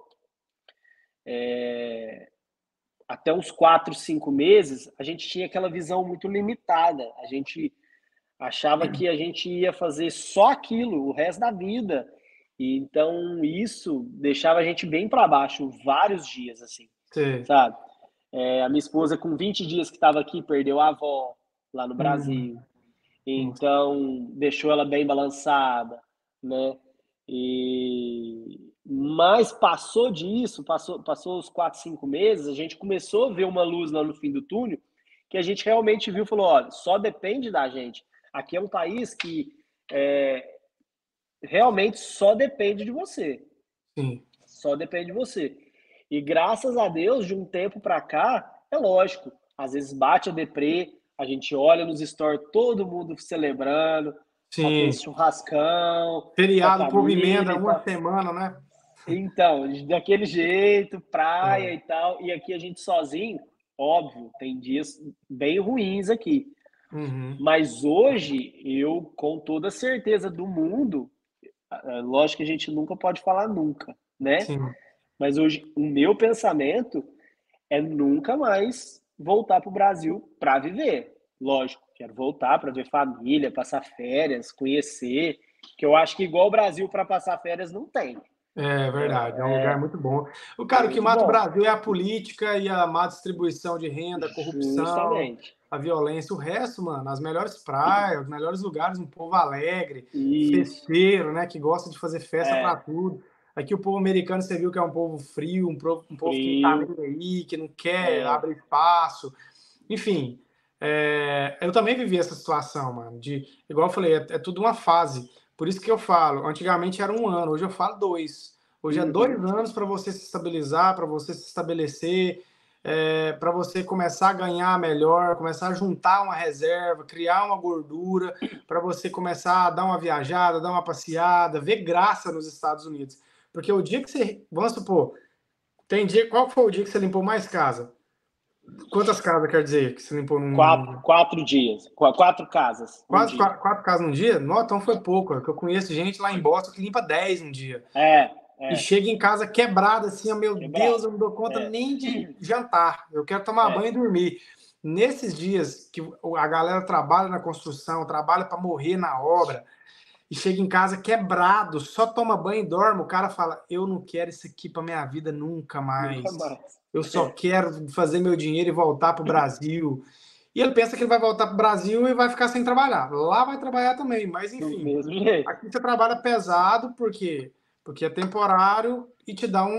até uns 4, 5 meses, a gente tinha aquela visão muito limitada. A gente achava que a gente ia fazer só aquilo o resto da vida. E então isso deixava a gente bem para baixo vários dias, assim, Sei. sabe? A minha esposa, com 20 dias que estava aqui, perdeu a avó lá no Hum, Brasil. nossa. Então, deixou ela bem balançada, né? Mas passou disso, passou os 4, 5 meses, a gente começou a ver uma luz lá no fim do túnel, que a gente realmente viu e falou: olha, só depende da gente. Aqui é um país que é, realmente só depende de você. Sim. Só depende de você. E graças a Deus, de um tempo para cá, é lógico, às vezes bate a deprê, a gente olha nos stories, todo mundo celebrando, aquele Sim. churrascão com a Feriado, o povo emenda família e uma tal. semana, né? Então, daquele jeito, praia É. e tal, e aqui a gente sozinho, óbvio, tem dias bem ruins aqui. Uhum. Mas hoje, eu, com toda certeza do mundo, lógico que a gente nunca pode falar nunca, né? Sim. Mas hoje, o meu pensamento é nunca mais voltar para o Brasil para viver. Lógico, quero voltar para ver família, passar férias, conhecer, que eu acho que igual o Brasil para passar férias não tem. É verdade, é um lugar muito bom. O cara, o que Muito mata o bom. Brasil é a política e a má distribuição de renda, a corrupção, Justamente. a violência. O resto, mano, as melhores praias, os melhores lugares, um povo alegre, Isso. festeiro, né, que gosta de fazer festa para É, tudo. Aqui o povo americano, você viu que é um povo frio, um povo que não tá frio. nem aí, que não quer É, abrir espaço. Enfim, eu também vivi essa situação, mano, de, igual eu falei, é tudo uma fase. Por isso que eu falo, antigamente era um ano, hoje eu falo dois. Hoje é dois uhum, anos para você se estabilizar, para você se estabelecer, para você começar a ganhar melhor, começar a juntar uma reserva, criar uma gordura, para você começar a dar uma viajada, dar uma passeada, ver graça nos Estados Unidos. Porque o dia que você, vamos supor, tem dia, qual foi o dia que você limpou mais casa? Quantas casas quer dizer que você limpou num 4 dias. 4 casas num quase dia. quatro casas num dia? Não, então foi pouco. É que eu conheço gente lá em Boston que limpa 10 num dia. É, E é. chega em casa quebrada, assim, meu Deus, Quebrado. eu não dou conta É, nem de jantar. Eu quero tomar banho é, e dormir. Nesses dias que a galera trabalha na construção, trabalha para morrer na obra, e chega em casa quebrado, só toma banho e dorme, o cara fala: eu não quero isso aqui para minha vida nunca nunca mais. mais. Eu só É, quero fazer meu dinheiro e voltar para o Brasil. E ele pensa que ele vai voltar para o Brasil e vai ficar sem trabalhar. Lá vai trabalhar também, mas do enfim. mesmo jeito. Aqui você trabalha pesado porque é temporário e te dá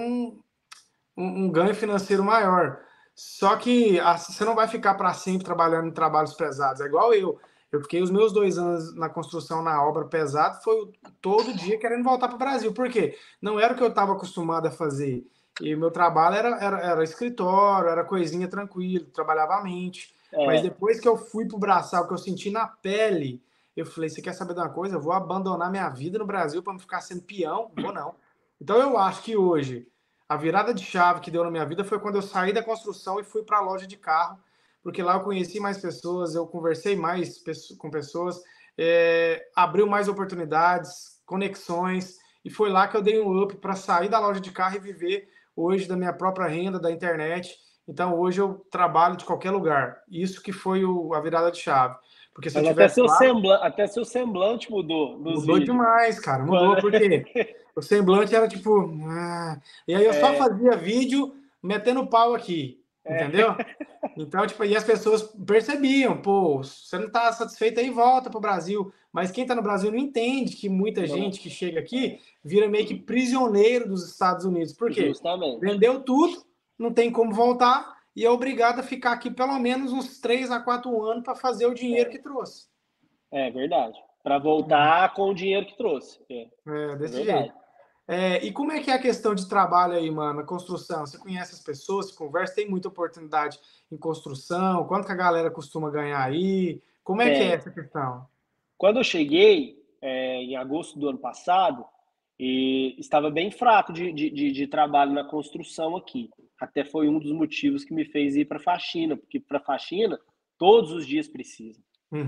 um ganho financeiro maior. Só que você não vai ficar para sempre trabalhando em trabalhos pesados. É igual eu. Eu fiquei os meus 2 anos na construção, na obra pesada, foi todo dia querendo voltar para o Brasil. Por quê? Não era o que eu estava acostumado a fazer. E o meu trabalho era escritório, era coisinha tranquila, trabalhava a mente. Mas depois que eu fui para o braçal, que eu senti na pele, eu falei, você quer saber de uma coisa? Eu vou abandonar minha vida no Brasil para não ficar sendo peão? Vou não. Então eu acho que hoje, a virada de chave que deu na minha vida foi quando eu saí da construção e fui para a loja de carro, porque lá eu conheci mais pessoas, eu conversei mais com pessoas, abriu mais oportunidades, conexões, e foi lá que eu dei um up para sair da loja de carro e viver hoje da minha própria renda, da internet. Então hoje eu trabalho de qualquer lugar. Isso que foi a virada de chave. Porque se eu Mas tivesse lá, até seu semblante mudou nos mudou vídeos. demais, cara. Mudou, porque o semblante era tipo. E aí eu só fazia vídeo metendo pau aqui, entendeu? Então, tipo, e as pessoas percebiam, pô, você não tá satisfeito aí, volta pro Brasil. Mas quem tá no Brasil não entende que muita gente que chega aqui vira meio que prisioneiro dos Estados Unidos. Por quê? Justamente. Vendeu tudo, não tem como voltar e é obrigado a ficar aqui pelo menos uns 3 a 4 anos para fazer o dinheiro que trouxe. É verdade. Para voltar com o dinheiro que trouxe. Desse jeito. E como é que é a questão de trabalho aí, mano, na construção? Você conhece as pessoas, você conversa, tem muita oportunidade em construção? Quanto que a galera costuma ganhar aí? Como é que é essa questão? Quando eu cheguei, em agosto do ano passado, e estava bem fraco de trabalho na construção aqui. Até foi um dos motivos que me fez ir para faxina, porque para faxina todos os dias precisa.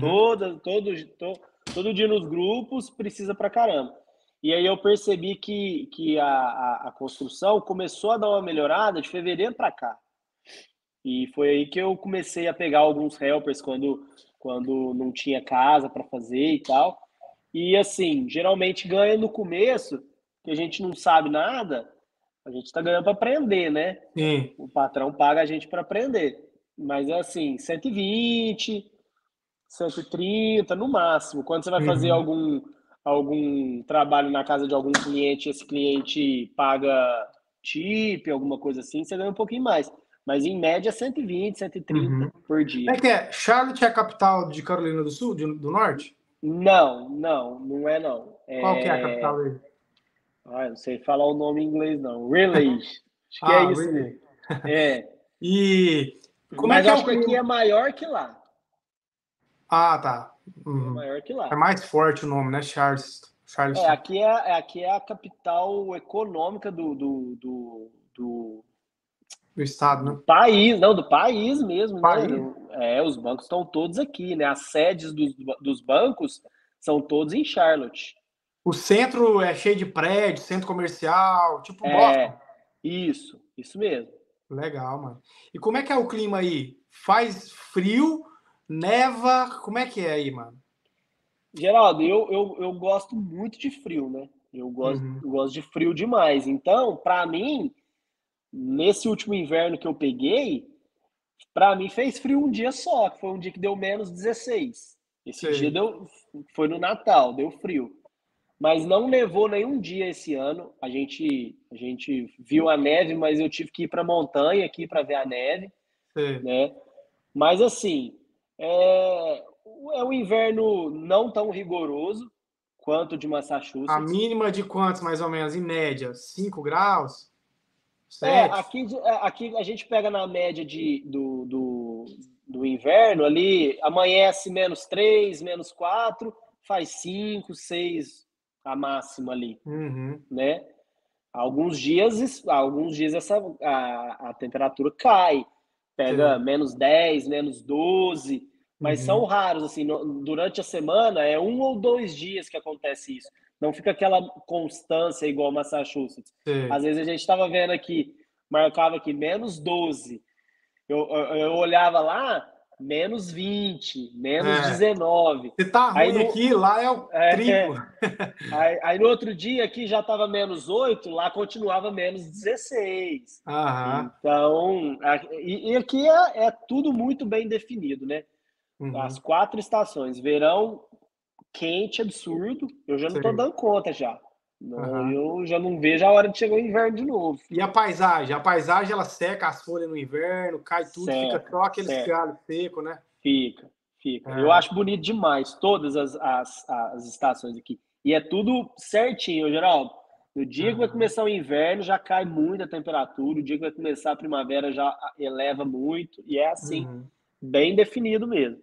Todo dia nos grupos precisa pra caramba. E aí eu percebi que a construção começou a dar uma melhorada de fevereiro para cá. E foi aí que eu comecei a pegar alguns helpers quando não tinha casa para fazer e tal. E assim, geralmente ganha no começo, que a gente não sabe nada, a gente está ganhando para aprender, né? Sim. O patrão paga a gente para aprender. Mas é assim, 120, 130 no máximo. Quando você vai fazer algum trabalho na casa de algum cliente, esse cliente paga tip, alguma coisa assim, você ganha um pouquinho mais. Mas em média 120, 130 por dia. Como é que é? Charlotte é a capital de Carolina do Sul, do Norte? Não é não. Qual que é a capital dele? Não sei falar o nome em inglês não. Raleigh. Acho que é isso really? mesmo. E como é Mas que é acho o que aqui clima? é maior que lá. Tá. É maior que lá. É mais forte o nome, né? Charleston. Aqui é a capital econômica do estado, né? país, não, do país mesmo, País? né? Os bancos estão todos aqui, né? As sedes dos bancos são todos em Charlotte. O centro é cheio de prédio, centro comercial, tipo Boston. Isso mesmo. Legal, mano. E como é que é o clima aí? Faz frio, neva, como é que é aí, mano? Geraldo, eu gosto muito de frio, né? Eu gosto de frio demais. Então, para mim, nesse último inverno que eu peguei, para mim fez frio um dia só, que foi um dia que deu menos 16. Esse dia foi no Natal, deu frio. Mas não nevou nenhum dia esse ano. A gente viu a neve, mas eu tive que ir para a montanha aqui para ver a neve, né? Mas assim, é um inverno não tão rigoroso quanto o de Massachusetts. A mínima de quantos, mais ou menos, em média? 5 graus? 7? Aqui a gente pega na média do inverno ali, amanhece -3, -4, faz 5, 6 a máxima ali, né? Alguns dias a temperatura cai, pega -10, -12, mas são raros, assim, durante a semana é 1 ou 2 dias que acontece isso. Não fica aquela constância igual Massachusetts. Às vezes a gente estava vendo aqui, marcava aqui -12. Eu olhava lá, -20, -19. Se tá ruim aqui, lá é o triplo. Aí no outro dia aqui já estava -8, lá continuava -16. Então, e aqui é tudo muito bem definido, né? As 4 estações, verão quente, absurdo, eu já não estou dando conta já. Eu já não vejo a hora de chegar o inverno de novo. E a paisagem? A paisagem, ela seca as folhas no inverno, cai tudo, fica só aquele galho seco, né? Fica. Fica. Eu acho bonito demais todas as estações aqui. E é tudo certinho, Geraldo. No dia que vai começar o inverno, já cai muito a temperatura. O dia que vai começar a primavera, já eleva muito. E é assim, bem definido mesmo.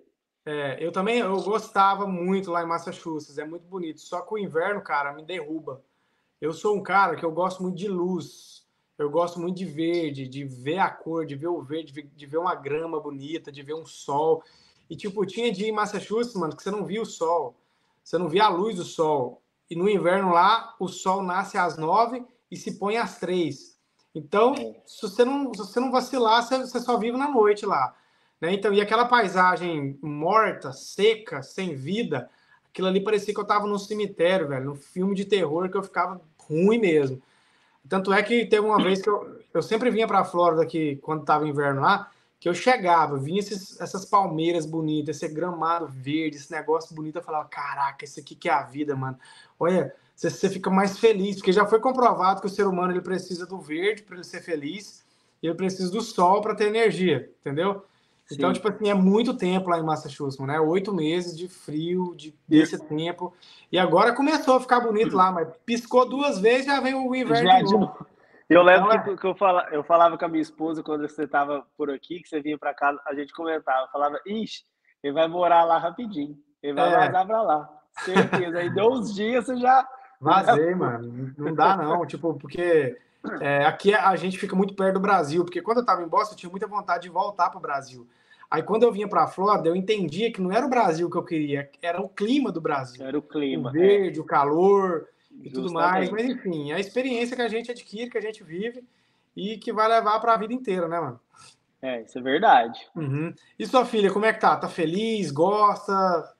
Eu também, eu gostava muito lá em Massachusetts, é muito bonito. Só que o inverno, cara, me derruba. Eu sou um cara que eu gosto muito de luz. Eu gosto muito de verde, de ver a cor, de ver o verde, de ver uma grama bonita, de ver um sol. E, tipo, tinha dia em Massachusetts, mano, que você não via o sol. Você não via a luz do sol. E no inverno lá, o sol nasce às 9 e se põe às 3. Então, se você não vacilar, você só vive na noite lá. Né? Então, e aquela paisagem morta, seca, sem vida, aquilo ali parecia que eu tava num cemitério, velho, num filme de terror que eu ficava ruim mesmo. Tanto é que teve uma vez que eu sempre vinha para a Flórida aqui, quando tava inverno lá, que eu chegava, vinha essas palmeiras bonitas, esse gramado verde, esse negócio bonito, eu falava, caraca, isso aqui que é a vida, mano. Olha, você fica mais feliz, porque já foi comprovado que o ser humano ele precisa do verde para ele ser feliz, e ele precisa do sol para ter energia, entendeu? Então, Sim. tipo assim, é muito tempo lá em Massachusetts, né? 8 meses de frio, desse tempo. E agora começou a ficar bonito lá, mas piscou 2 vezes, já vem o inverno de Já de novo. novo. Eu lembro Então, que eu falava com a minha esposa quando você estava por aqui, que você vinha para cá, a gente comentava, falava, ixi, ele vai morar lá rapidinho, ele vai vazar para lá, certeza. Aí deu uns dias, você já vazei, mano. Não dá não, tipo, porque aqui a gente fica muito perto do Brasil, porque quando eu tava em Boston, eu tinha muita vontade de voltar pro Brasil. Aí quando eu vinha pra Flórida, eu entendia que não era o Brasil que eu queria, era o clima do Brasil. era o O clima, verde, o calor e tudo mais. Mas justamente. enfim, é a experiência que a gente adquire, que a gente vive e que vai levar para a vida inteira, né, mano? Isso é verdade. Uhum. E sua filha, como é que tá? Tá feliz? Gosta?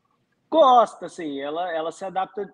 Gosta, assim, ela se adapta,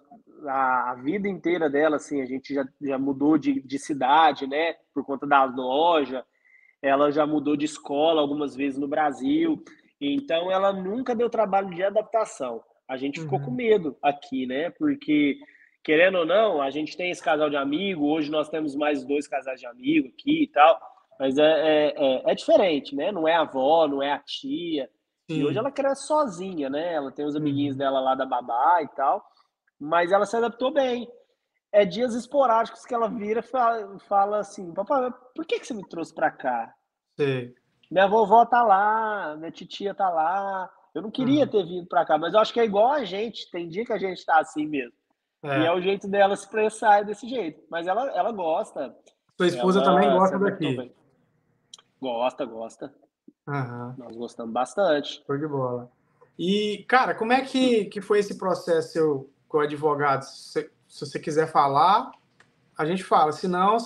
a vida inteira dela, assim, a gente já mudou de cidade, né, por conta da loja, ela já mudou de escola algumas vezes no Brasil, então ela nunca deu trabalho de adaptação. A gente ficou com Uhum. medo aqui, né, porque, querendo ou não, a gente tem esse casal de amigo, hoje nós temos mais 2 casais de amigo aqui e tal, mas é diferente, né, não é a avó, não é a tia, e hoje Sim. ela cresce sozinha, né? Ela tem os amiguinhos Uhum. dela lá da babá e tal, mas ela se adaptou bem. É dias esporádicos que ela vira e fala assim: Papai, por que você me trouxe pra cá? Sei. Minha vovó tá lá, minha titia tá lá. Eu não queria Uhum. ter vindo pra cá, mas eu acho que é igual a gente. Tem dia que a gente tá assim mesmo. E é É. o jeito dela se expressar desse jeito. Mas ela gosta, Sua esposa também ela se gosta adaptou daqui. bem. Gosta, gosta. Aham. Nós gostamos bastante. Show de bola. E, cara, como é que foi esse processo seu com o advogado? Se você quiser falar, a gente fala. Se não,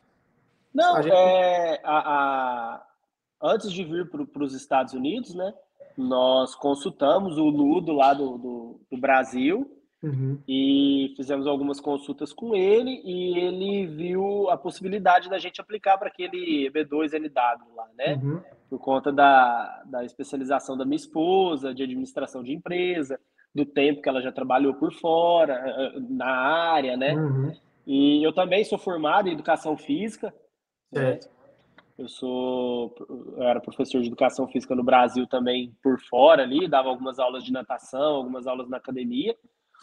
a Não, gente. antes de vir para os Estados Unidos, né, nós consultamos o Ludo lá do Brasil Uhum. e fizemos algumas consultas com ele e ele viu a possibilidade da gente aplicar para aquele B2NW lá, né? Uhum. Por conta da especialização da minha esposa, de administração de empresa, do tempo que ela já trabalhou por fora, na área, né? Uhum. E eu também sou formado em educação física, né? Certo. Eu era professor de educação física no Brasil também por fora ali, dava algumas aulas de natação, algumas aulas na academia.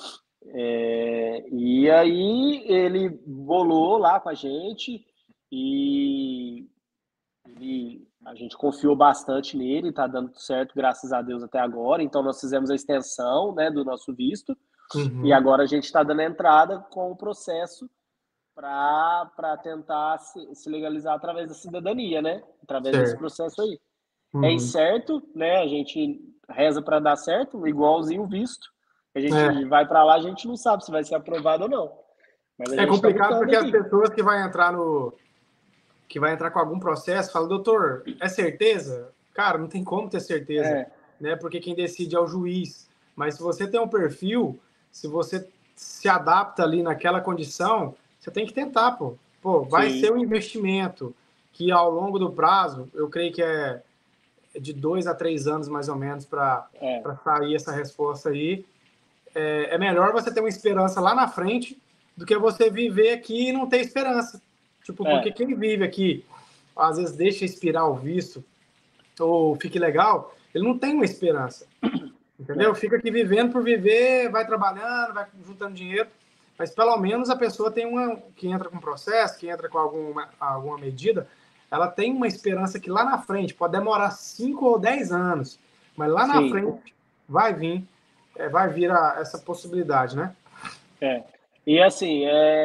E aí ele bolou lá com a gente e a gente confiou bastante nele, está dando certo, graças a Deus, até agora. Então nós fizemos a extensão, né, do nosso visto e Uhum. agora a gente está dando entrada com o processo para tentar se legalizar através da cidadania, né? Através desse Certo. processo aí. É Uhum. incerto, né? A gente reza para dar certo, igualzinho o visto. A gente É. vai para lá, a gente não sabe se vai ser aprovado ou não. Mas a É gente está complicado lutando porque as aqui. pessoas que vai entrar com algum processo falam, doutor, é certeza? Cara, não tem como ter certeza, É, né? Porque quem decide é o juiz. Mas se você tem um perfil, se você se adapta ali naquela condição, você tem que tentar, pô. Pô, vai ser sim, um investimento que ao longo do prazo, eu creio que é de 2 a 3 anos mais ou menos para é, sair essa resposta aí. É melhor você ter uma esperança lá na frente do que você viver aqui e não ter esperança. Tipo, é, porque quem vive aqui, às vezes deixa expirar o visto ou fique legal, ele não tem uma esperança. Entendeu? Fica aqui vivendo por viver, vai trabalhando, vai juntando dinheiro, mas pelo menos a pessoa tem que entra com processo, que entra com alguma medida, ela tem uma esperança que lá na frente, pode demorar 5 ou 10 anos, mas lá na frente vai vir, vai vir essa possibilidade, né? E assim,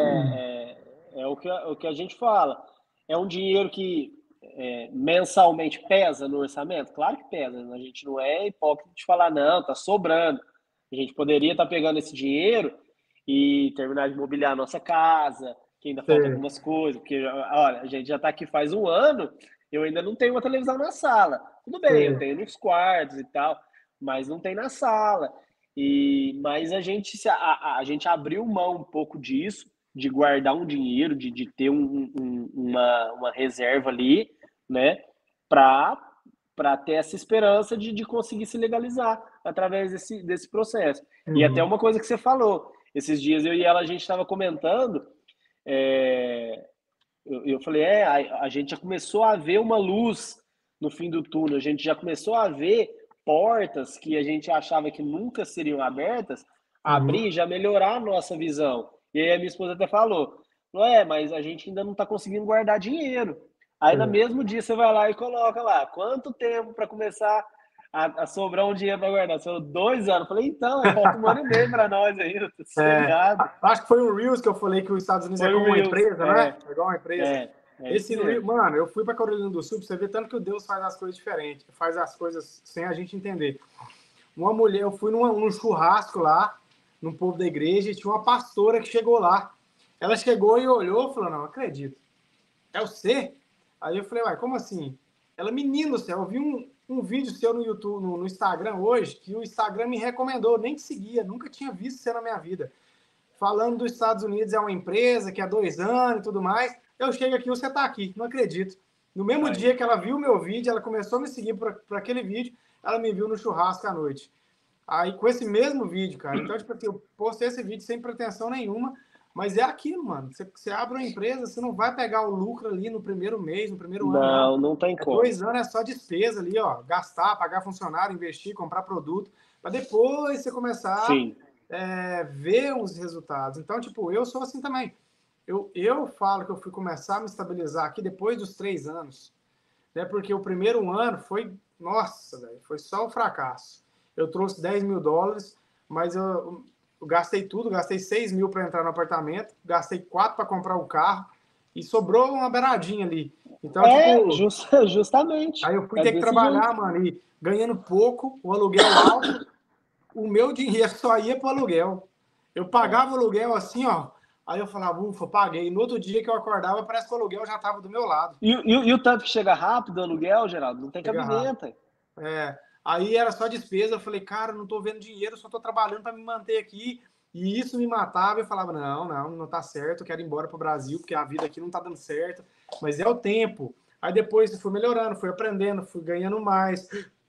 o que a gente fala, é um dinheiro que mensalmente pesa no orçamento? Claro que pesa, a gente não é hipócrita de falar, não, tá sobrando. A gente poderia estar pegando esse dinheiro e terminar de mobiliar a nossa casa, que ainda falta algumas coisas, porque, olha, a gente já está aqui faz um ano, eu ainda não tenho uma televisão na sala. Tudo bem, eu tenho nos quartos e tal, mas não tem na sala. Mas a gente abriu mão um pouco disso, de guardar um dinheiro, de ter uma reserva ali, né, para ter essa esperança de conseguir se legalizar através desse processo. E até uma coisa que você falou, esses dias eu e ela, a gente estava comentando, eu falei, a gente já começou a ver uma luz no fim do túnel, a gente já começou a ver portas que a gente achava que nunca seriam abertas, abrir e já melhorar a nossa visão. E aí a minha esposa até falou, mas a gente ainda não está conseguindo guardar dinheiro. Aí no mesmo dia você vai lá e coloca lá, quanto tempo para começar a sobrar um dinheiro para guardar? São 2 anos. Eu falei, então, falta 1 ano e meio para nós ainda, acho que foi um Reels que eu falei que os Estados Unidos é como uma empresa, né? É igual uma empresa. Esse Reels, mano, eu fui para Carolina do Sul, pra você ver tanto que o Deus faz as coisas diferentes, faz as coisas sem a gente entender. Uma mulher, eu fui num churrasco lá, num povo da igreja, e tinha uma pastora que chegou lá. Ela chegou e olhou e falou, não acredito. É você? Aí eu falei, uai, como assim? Ela, menino do céu, eu vi um vídeo seu no YouTube, no Instagram hoje, que o Instagram me recomendou, eu nem te seguia, nunca tinha visto você na minha vida. Falando dos Estados Unidos, é uma empresa que há 2 anos e tudo mais. Eu chego aqui, você está aqui, não acredito. No mesmo dia que ela viu o meu vídeo, ela começou a me seguir por aquele vídeo, ela me viu no churrasco à noite. Aí, com esse mesmo vídeo, cara, então, tipo assim, eu postei esse vídeo sem pretensão nenhuma, mas é aquilo, mano. Você abre uma empresa, você não vai pegar o lucro ali no primeiro mês, no primeiro ano, não. Não tem como. 2 anos é só despesa ali, ó. Gastar, pagar funcionário, investir, comprar produto, para depois você começar a ver os resultados. Então, tipo, eu sou assim também. Eu falo que eu fui começar a me estabilizar aqui depois dos 3 anos, né? Porque o primeiro ano foi, nossa, velho, foi só um fracasso. Eu trouxe $10 mil, mas eu gastei tudo, gastei 6 mil para entrar no apartamento, gastei 4 para comprar o carro e sobrou uma beiradinha ali. Então, justamente. Aí eu fui ter que trabalhar, mano, e ganhando pouco, o aluguel alto, o meu dinheiro só ia para o aluguel. Eu pagava o aluguel assim, ó, aí eu falava, ufa, paguei. No outro dia que eu acordava, parece que o aluguel já estava do meu lado. E o tanto que chega rápido o aluguel, Geraldo, não tem cabimento. Aí era só despesa, eu falei, cara, não tô vendo dinheiro, só tô trabalhando para me manter aqui. E isso me matava, eu falava, não tá certo, eu quero ir embora pro Brasil, porque a vida aqui não tá dando certo. Mas é o tempo. Aí depois fui melhorando, fui aprendendo, fui ganhando mais.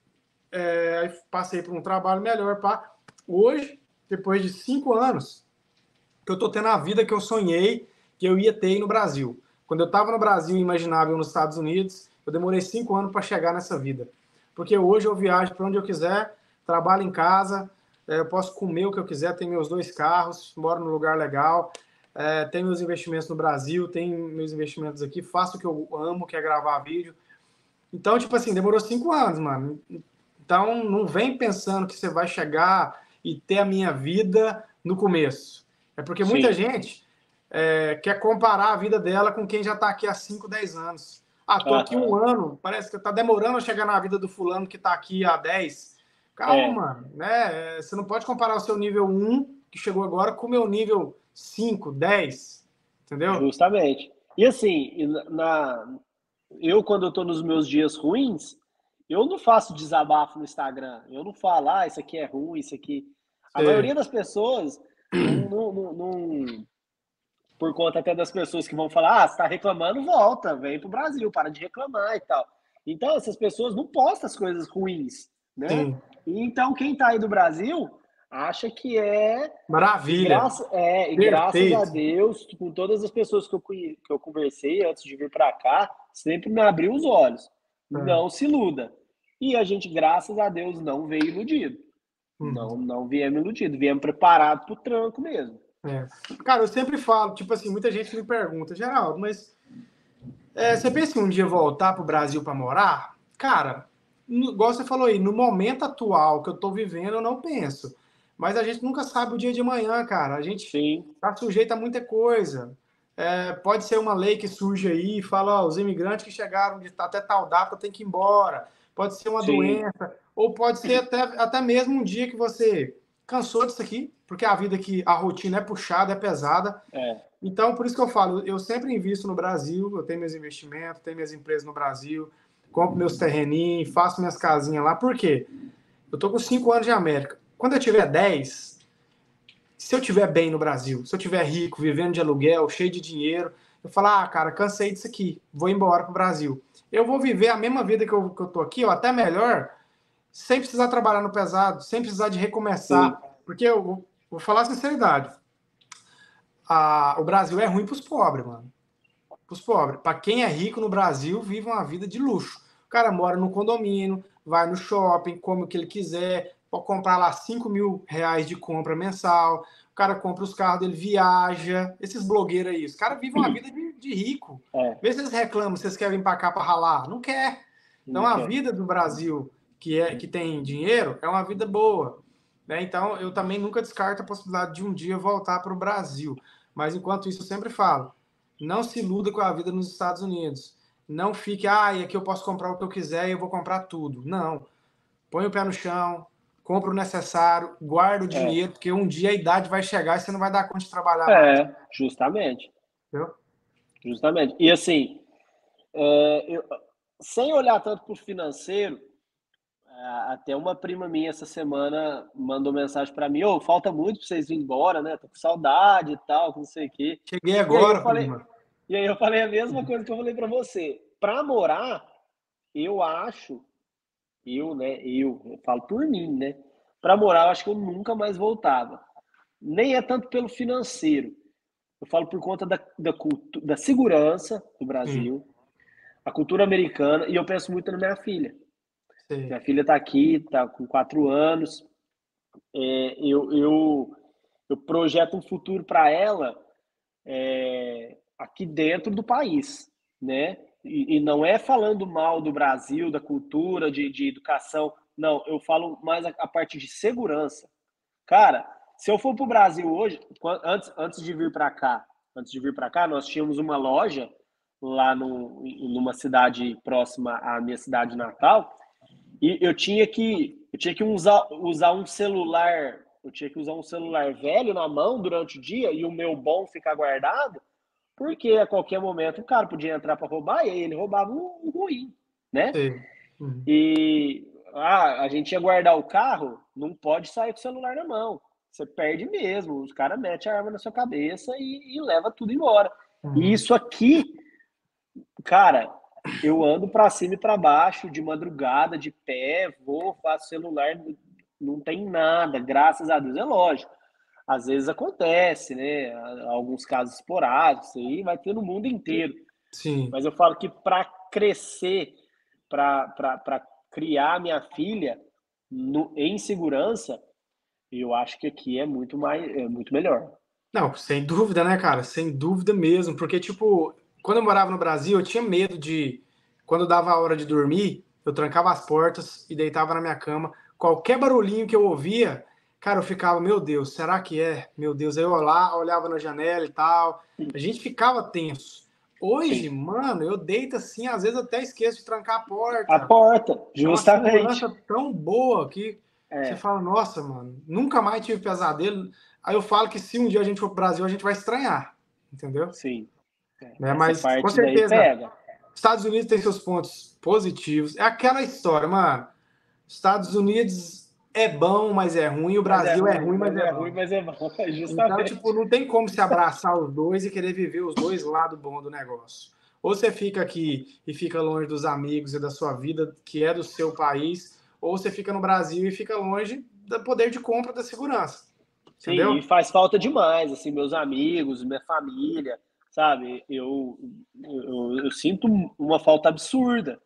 Aí passei por um trabalho melhor. Hoje, depois de 5 anos, que eu tô tendo a vida que eu sonhei que eu ia ter no Brasil. Quando eu tava no Brasil e imaginava eu nos Estados Unidos, eu demorei 5 anos para chegar nessa vida. Porque hoje eu viajo para onde eu quiser, trabalho em casa, eu posso comer o que eu quiser, tenho meus 2 carros, moro num lugar legal, tenho meus investimentos no Brasil, tenho meus investimentos aqui, faço o que eu amo, que é gravar vídeo. Então, tipo assim, demorou 5 anos, mano. Então, não vem pensando que você vai chegar e ter a minha vida no começo. É porque muita gente quer comparar a vida dela com quem já está aqui há 5, 10 anos. Tô aqui 1 ano, parece que tá demorando a chegar na vida do fulano que tá aqui há 10. Calma, mano, né? Você não pode comparar o seu nível 1, que chegou agora, com o meu nível 5, 10, entendeu? Justamente. E assim, eu quando eu tô nos meus dias ruins, eu não faço desabafo no Instagram. Eu não falo, isso aqui é ruim, isso aqui... A maioria das pessoas, por conta até das pessoas que vão falar, você tá reclamando, volta, vem pro Brasil, para de reclamar e tal. Então, essas pessoas não postam as coisas ruins, né? Sim. Então, quem tá aí do Brasil acha que é... Maravilha. Graças a Deus, com todas as pessoas que eu conversei antes de vir para cá, sempre me abriu os olhos. Não se iluda. E a gente, graças a Deus, não veio iludido. Não viemos iludido, viemos preparado pro tranco mesmo. É. Cara, eu sempre falo, tipo assim, muita gente me pergunta, Geraldo, mas você pensa em um dia voltar pro Brasil para morar? Cara, igual você falou aí, no momento atual que eu tô vivendo, eu não penso. Mas a gente nunca sabe o dia de amanhã, cara. A gente Sim. tá sujeito a muita coisa. Pode ser uma lei que surge aí e fala, ó, os imigrantes que chegaram até tal data tem que ir embora. Pode ser uma Sim. doença, ou pode ser até mesmo um dia que você cansou disso aqui, porque a vida aqui, a rotina é puxada, é pesada. Então, por isso que eu falo, eu sempre invisto no Brasil, eu tenho meus investimentos, tenho minhas empresas no Brasil, compro meus terreninhos, faço minhas casinhas lá. Por quê? Eu tô com 5 anos de América. Quando eu tiver 10, se eu tiver bem no Brasil, se eu tiver rico, vivendo de aluguel, cheio de dinheiro, eu falo, cara, cansei disso aqui, vou embora pro Brasil. Eu vou viver a mesma vida que eu tô aqui, ou até melhor, sem precisar trabalhar no pesado, sem precisar de recomeçar. Sim. Porque eu vou falar a sinceridade, o Brasil é ruim pros pobres, mano. Pros pobres. Para quem é rico no Brasil, vive uma vida de luxo. O cara mora no condomínio, vai no shopping, come o que ele quiser, pode comprar lá R$ 5.000 de compra mensal. O cara compra os carros dele, viaja. Esses blogueiros aí, os caras vivem uma vida de rico. Vê se eles reclamam, se eles querem vir para cá para ralar. Não quer. Então a vida do Brasil, que tem dinheiro, é uma vida boa. Né? Então eu também nunca descarto a possibilidade de um dia voltar para o Brasil. Mas enquanto isso, eu sempre falo, não se iluda com a vida nos Estados Unidos. Não fique, aqui eu posso comprar o que eu quiser e eu vou comprar tudo. Não. Põe o pé no chão, compra o necessário, guarda o dinheiro, porque um dia a idade vai chegar e você não vai dar conta de trabalhar mais. Justamente. Entendeu? Justamente. E assim, sem olhar tanto para o financeiro, até uma prima minha essa semana mandou mensagem para mim, falta muito para vocês virem embora, né? Tô com saudade e tal, não sei o quê. Cheguei agora, prima. E aí eu falei a mesma coisa que eu falei para você. Para morar, eu acho, eu falo por mim, né? Para morar, eu acho que eu nunca mais voltava. Nem é tanto pelo financeiro. Eu falo por conta da segurança do Brasil, a cultura americana, e eu penso muito na minha filha. Sim. Minha filha está aqui, está com 4 anos. Eu projeto um futuro para ela aqui dentro do país, né? E não é falando mal do Brasil, da cultura, de educação. Não, eu falo mais a parte de segurança. Cara, se eu for para o Brasil hoje, antes de vir para cá, nós tínhamos uma loja lá numa cidade próxima à minha cidade natal, e eu tinha que usar um celular, velho na mão durante o dia e o meu bom ficar guardado, porque a qualquer momento o cara podia entrar para roubar e aí ele roubava um ruim, né? Sim. E a gente ia guardar o carro, não pode sair com o celular na mão. Você perde mesmo. Os caras metem a arma na sua cabeça e leva tudo embora. E isso aqui, cara, eu ando para cima e para baixo, de madrugada, de pé, faço celular, não tem nada, graças a Deus. É lógico. Às vezes acontece, né? Alguns casos esporádicos, aí vai ter no mundo inteiro. Sim. Mas eu falo que para crescer, para criar minha filha em segurança, eu acho que aqui é muito melhor. Não, sem dúvida, né, cara? Sem dúvida mesmo. Porque, tipo, quando eu morava no Brasil, eu tinha medo de. Quando dava a hora de dormir, eu trancava as portas e deitava na minha cama. Qualquer barulhinho que eu ouvia, cara, eu ficava, meu Deus, será que é? Meu Deus, aí eu olhava na janela e tal. A gente ficava tenso. Hoje, mano, eu deito assim, às vezes até esqueço de trancar a porta. A porta, É uma justamente. segurança tão boa que você fala, nossa, mano, nunca mais tive pesadelo. Aí eu falo que se um dia a gente for pro Brasil, a gente vai estranhar, entendeu? Sim. Né? Essa Mas com parte daí certeza, pega. Estados Unidos tem seus pontos positivos. É aquela história, mano. Estados Unidos é bom, mas é ruim. O Brasil é ruim, mas é bom. Justamente. Então, tipo, não tem como se abraçar os dois e querer viver os dois lados bons do negócio. Ou você fica aqui e fica longe dos amigos e da sua vida, que é do seu país, ou você fica no Brasil e fica longe do poder de compra da segurança. Sim, Entendeu? e faz falta demais, assim, meus amigos, minha família, sabe? Eu sinto uma falta absurda.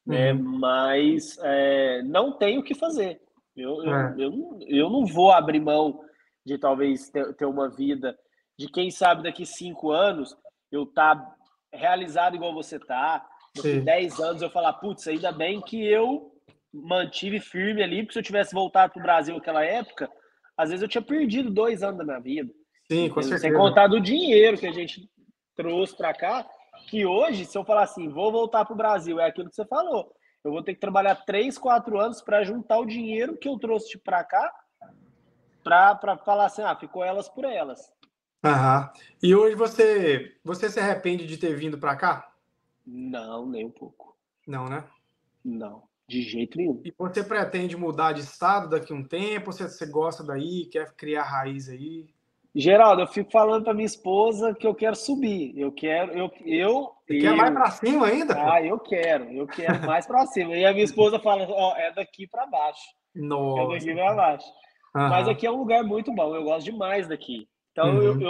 né? Mas não tenho o que fazer. É, Eu não vou abrir mão de talvez ter uma vida de quem sabe daqui 5 anos eu tá realizado igual você tá, daqui sim. 10 anos eu falar, putz, ainda bem que eu mantive firme ali, porque se eu tivesse voltado para o Brasil naquela época, às vezes eu tinha perdido 2 anos da minha vida, Sim, com entendeu? Sem certeza. contar do dinheiro que a gente trouxe para cá, que hoje, se eu falar assim, vou voltar para o Brasil, é aquilo que você falou, eu vou ter que trabalhar 3, 4 anos para juntar o dinheiro que eu trouxe para cá, para falar assim, ficou elas por elas. Aham. E hoje você se arrepende de ter vindo para cá? Não, nem um pouco. Não, né? Não, de jeito nenhum. E você pretende mudar de estado daqui a um tempo? Você gosta daí, quer criar raiz aí? Geraldo, eu fico falando para minha esposa que eu quero subir. Eu quero, Você quer mais para cima ainda, pô? eu quero mais para cima. E a minha esposa fala, ó, é daqui para baixo. É Nossa. daqui para baixo. Mas Aham. aqui é um lugar muito bom, eu gosto demais daqui. Então Uhum.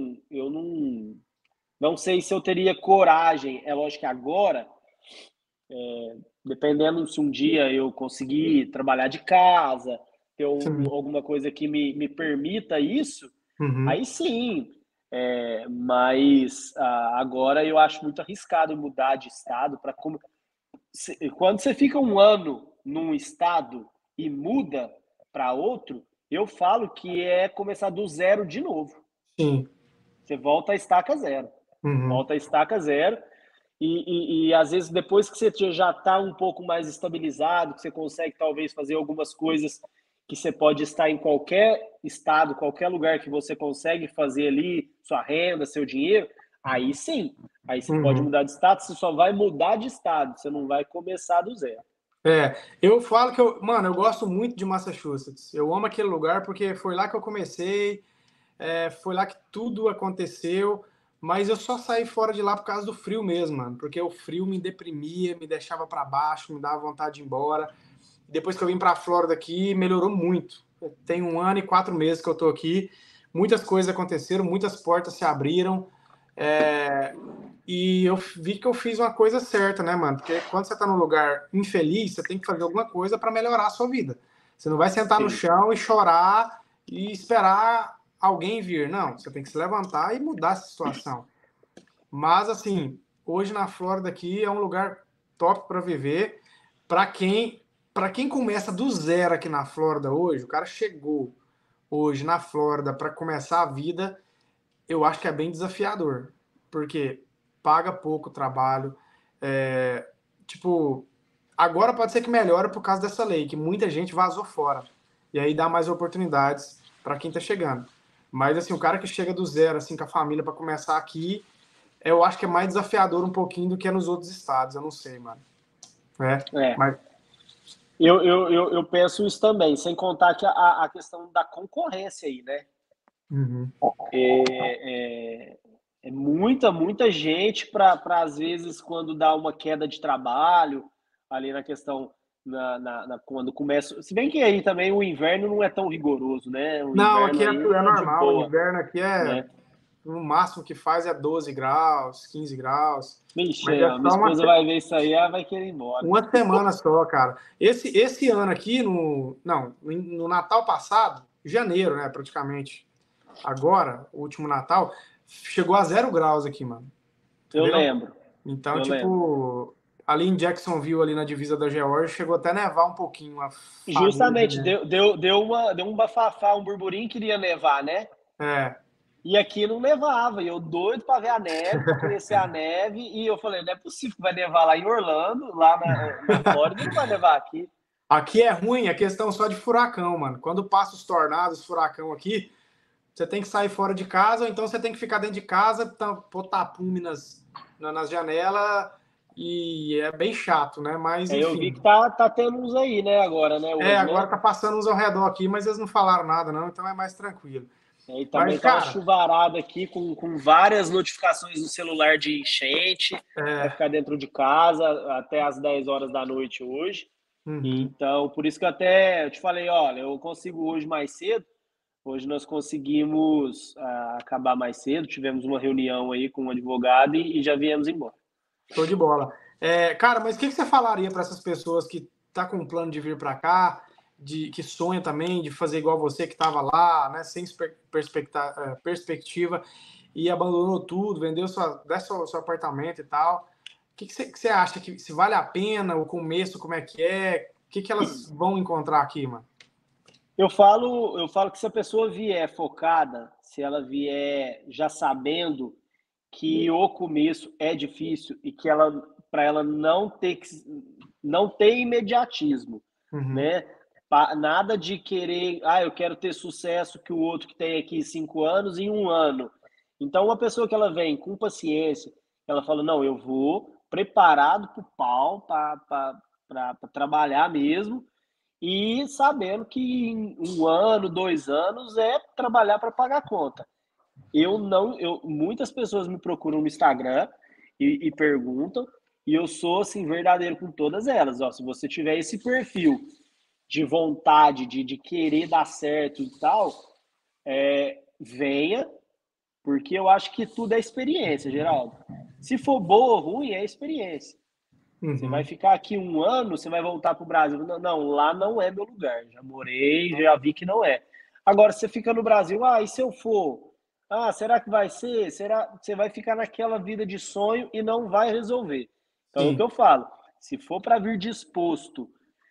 não sei se eu teria coragem. É lógico que agora, dependendo se um dia eu conseguir trabalhar de casa, ter Sim. alguma coisa que me permita isso, Uhum. aí sim. Mas agora eu acho muito arriscado mudar de estado para quando você fica um ano num estado e muda para outro, eu falo que é começar do zero de novo. Sim. Você volta a estaca zero. Uhum. Volta a estaca zero. E às vezes depois que você já está um pouco mais estabilizado, que você consegue talvez fazer algumas coisas que você pode estar em qualquer estado, qualquer lugar que você consegue fazer ali sua renda, seu dinheiro, aí sim, aí você pode Uhum. mudar de estado, você só vai mudar de estado, você não vai começar do zero. É, eu falo que mano, eu gosto muito de Massachusetts. Eu amo aquele lugar porque foi lá que eu comecei, foi lá que tudo aconteceu, mas eu só saí fora de lá por causa do frio mesmo, mano, porque o frio me deprimia, me deixava para baixo, me dava vontade de ir embora. Depois que eu vim para a Flórida aqui, melhorou muito. Tem 1 ano e 4 meses que eu tô aqui, muitas coisas aconteceram, muitas portas se abriram, é, e eu vi que eu fiz uma coisa certa, né, mano? Porque quando você tá num lugar infeliz, você tem que fazer alguma coisa para melhorar a sua vida. Você não vai sentar no Sim, chão e chorar e esperar alguém vir. Não, você tem que se levantar e mudar essa situação. Mas, assim, hoje na Flórida aqui é um lugar top para viver. Para quem começa do zero aqui na Flórida hoje, o cara chegou hoje na Flórida para começar a vida, eu acho que é bem desafiador, porque paga pouco trabalho, é, tipo, agora pode ser que melhore por causa dessa lei, que muita gente vazou fora, e aí dá mais oportunidades para quem tá chegando. Mas assim, o cara que chega do zero, assim, com a família para começar aqui, eu acho que é mais desafiador um pouquinho do que é nos outros estados, eu não sei, mano. É, é. mas. Eu penso isso também, sem contar que a questão da concorrência aí, né? Uhum. É, muita gente para, às vezes, quando dá uma queda de trabalho, ali na questão, quando começa. Se bem que aí também o inverno não é tão rigoroso, né? O Não, inverno aqui aí é é de normal, o boa, inverno aqui é né? no máximo que faz é 12 graus, 15 graus, Vixe, mas é a minha só esposa vai ver isso aí, ela vai querer ir embora. uma semana só, cara. Esse ano aqui, não, no Natal passado, janeiro, né, praticamente, agora, o último Natal, chegou a 0 graus aqui, mano, Eu entendeu? lembro, Então, eu lembro. tipo, ali em Jacksonville, ali na divisa da Geórgia, chegou até a nevar um pouquinho, uma família de Justamente, neve. deu um bafafá, um burburinho que iria nevar, né? É, E aqui não nevava, e eu doido para ver a neve, para conhecer a neve, e eu falei, não é possível que vai nevar lá em Orlando, lá na Flórida, não vai nevar aqui. aqui é ruim a questão só de furacão, mano. Quando passa os tornados, furacão aqui, você tem que sair fora de casa, ou então você tem que ficar dentro de casa, pôr tapume nas janelas, e é bem chato, né? Mas Eu vi enfim. que tá tendo uns aí, né, agora, né, hoje, Agora né? tá passando uns ao redor aqui, mas eles não falaram nada, não, então é mais tranquilo. E Mas, também tá uma cara, chuvarada aqui com várias notificações no celular de enchente para é. ficar dentro de casa até as 10 horas da noite hoje. Uhum. Então, por isso que eu te falei, olha, eu consigo hoje mais cedo. Hoje nós conseguimos acabar mais cedo, tivemos uma reunião aí com um advogado e já viemos embora. Show de bola. Cara, mas o que você falaria para essas pessoas que tá com um plano de vir para cá, que sonha também de fazer igual você que estava lá, né, sem perspectiva, e abandonou tudo, vendeu seu apartamento e tal. O que você acha que se vale a pena o começo, como é que é? O que elas vão encontrar aqui, mano? Eu falo que se a pessoa vier focada, se ela vier já sabendo que o começo é difícil e que ela, para ela não ter imediatismo, Uhum. né? Nada de querer, eu quero ter sucesso que o outro que tem aqui 5 anos em um ano. Então, uma pessoa que ela vem com paciência, ela fala, não, eu vou preparado para o pau, para trabalhar mesmo, e sabendo que em um ano, 2 anos é trabalhar para pagar a conta. Muitas pessoas me procuram no Instagram e perguntam, e eu sou assim verdadeiro com todas elas. Ó, se você tiver esse perfil de vontade, de querer dar certo e tal, venha, porque eu acho que tudo é experiência, Geraldo. Se for boa ou ruim, é experiência. Você vai Uhum. ficar aqui um ano, você vai voltar para o Brasil. Não, não, lá não é meu lugar. Já morei, já vi que não é. Agora, você fica no Brasil, e se eu for? Será que vai ser? Será? Você vai ficar naquela vida de sonho e não vai resolver. Então, é o que Sim. eu falo. Se for para vir disposto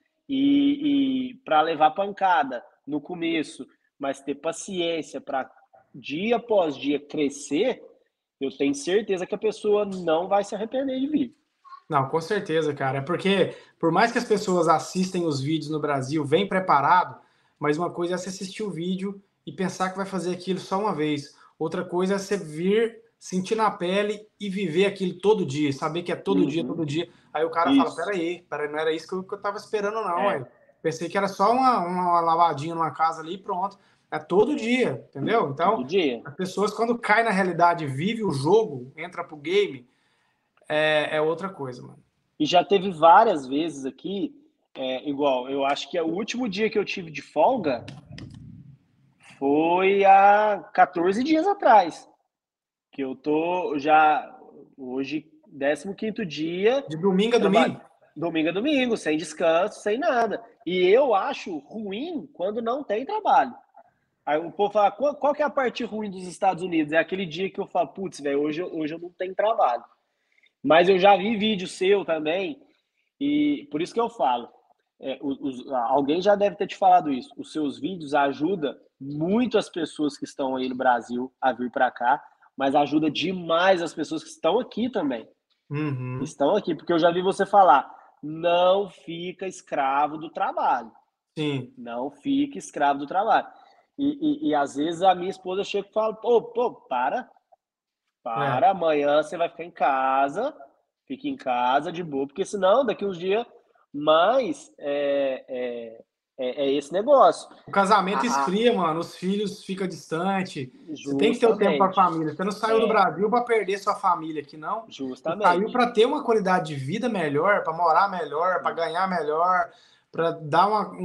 e para levar pancada no começo, mas ter paciência para dia após dia crescer, eu tenho certeza que a pessoa não vai se arrepender de vir. Não, com certeza, cara. É porque, por mais que as pessoas assistem os vídeos no Brasil, vem preparado, mas uma coisa é você assistir o vídeo e pensar que vai fazer aquilo só uma vez. Outra coisa é você vir, sentir na pele e viver aquilo todo dia, saber que é todo dia, Uhum. todo dia. Aí o cara fala: Isso. peraí, não era isso que eu tava esperando, não, É, ué. Pensei que era só uma lavadinha numa casa ali e pronto. É todo dia, entendeu? todo Então, dia. as pessoas, quando caem na realidade, vive o jogo, entra pro game, é outra coisa, mano. E já teve várias vezes aqui, igual, eu acho que o último dia que eu tive de folga foi há 14 dias atrás, que eu tô já hoje, 15º dia, De domingo a trabalho domingo? domingo a domingo, sem descanso, sem nada. E eu acho ruim quando não tem trabalho. Aí o povo fala, qual que é a parte ruim dos Estados Unidos? É aquele dia que eu falo, putz, velho, hoje eu não tenho trabalho. Mas eu já vi vídeo seu também, e por isso que eu falo, alguém já deve ter te falado isso, os seus vídeos ajudam muito as pessoas que estão aí no Brasil a vir para cá, mas ajuda demais as pessoas que estão aqui também. Uhum. Estão aqui, porque eu já vi você falar, não fica escravo do trabalho. Sim. Não fique escravo do trabalho. E às vezes a minha esposa chega e fala, pô, É. amanhã você vai ficar em casa, fique em casa de boa, porque senão daqui uns dias mais é esse negócio. O casamento A, esfria, mano. Os filhos ficam distantes. Você tem que ter o tempo para a justamente, família. Você não saiu do Brasil para perder sua família aqui, não. Você saiu justamente. para ter uma qualidade de vida melhor, para morar melhor, para ganhar melhor, para dar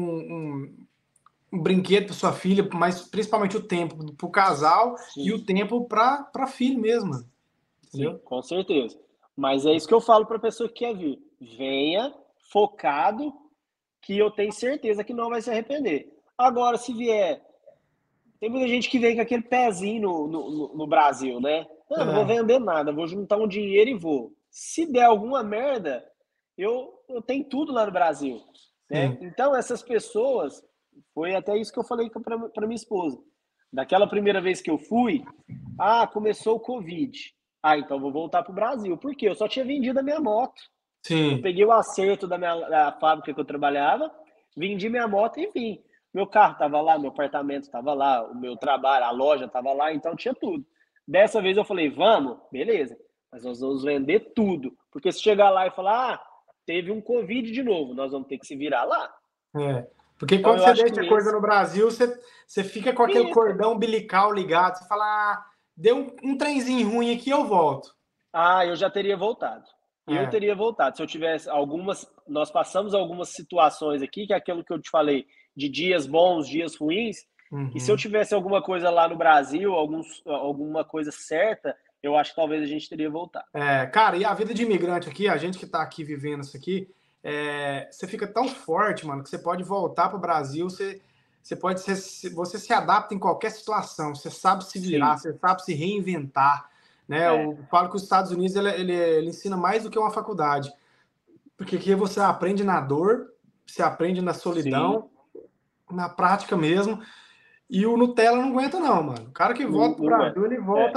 um brinquedo para sua filha, mas principalmente o tempo para o casal e Sim, o tempo para filho mesmo, mano. sim, Entendeu? com certeza. Mas é isso que eu falo para a pessoa que quer vir. Venha focado, que eu tenho certeza que não vai se arrepender. Agora, se vier. Tem muita gente que vem com aquele pezinho no Brasil, né? Não vou É. vender nada, vou juntar um dinheiro e vou. Se der alguma merda, eu tenho tudo lá no Brasil, né? Sim. Então, essas pessoas, foi até isso que eu falei para minha esposa. Daquela primeira vez que eu fui, começou o Covid. Então vou voltar para o Brasil. Por quê? Eu só tinha vendido a minha moto. Eu Sim. peguei o acerto da fábrica que eu trabalhava, vendi minha moto e vim. Meu carro estava lá, meu apartamento estava lá, o meu trabalho, a loja estava lá, então tinha tudo. Dessa vez eu falei, vamos, beleza, mas nós vamos vender tudo. Porque se chegar lá e falar, teve um Covid de novo, nós vamos ter que se virar lá. É. Porque Então quando eu você acho deixa a que coisa esse no Brasil, você fica com aquele fica. cordão umbilical ligado. Você fala, deu um trenzinho ruim aqui, eu volto. Eu já teria voltado. Eu É. teria voltado. Se eu tivesse algumas. Nós passamos algumas situações aqui, que é aquilo que eu te falei, de dias bons, dias ruins. E se eu Uhum. tivesse alguma coisa lá no Brasil, alguma coisa certa, eu acho que talvez a gente teria voltado. Cara, e a vida de imigrante aqui, a gente que tá aqui vivendo isso aqui, você fica tão forte, mano, que você pode voltar pro Brasil, você se adapta em qualquer situação, você sabe se virar, você sabe se reinventar, né? Eu falo que os Estados Unidos, ele ensina mais do que uma faculdade, porque aqui você aprende na dor, você aprende na solidão, na prática mesmo, e o Nutella não aguenta não, mano. O cara que volta pro Brasil,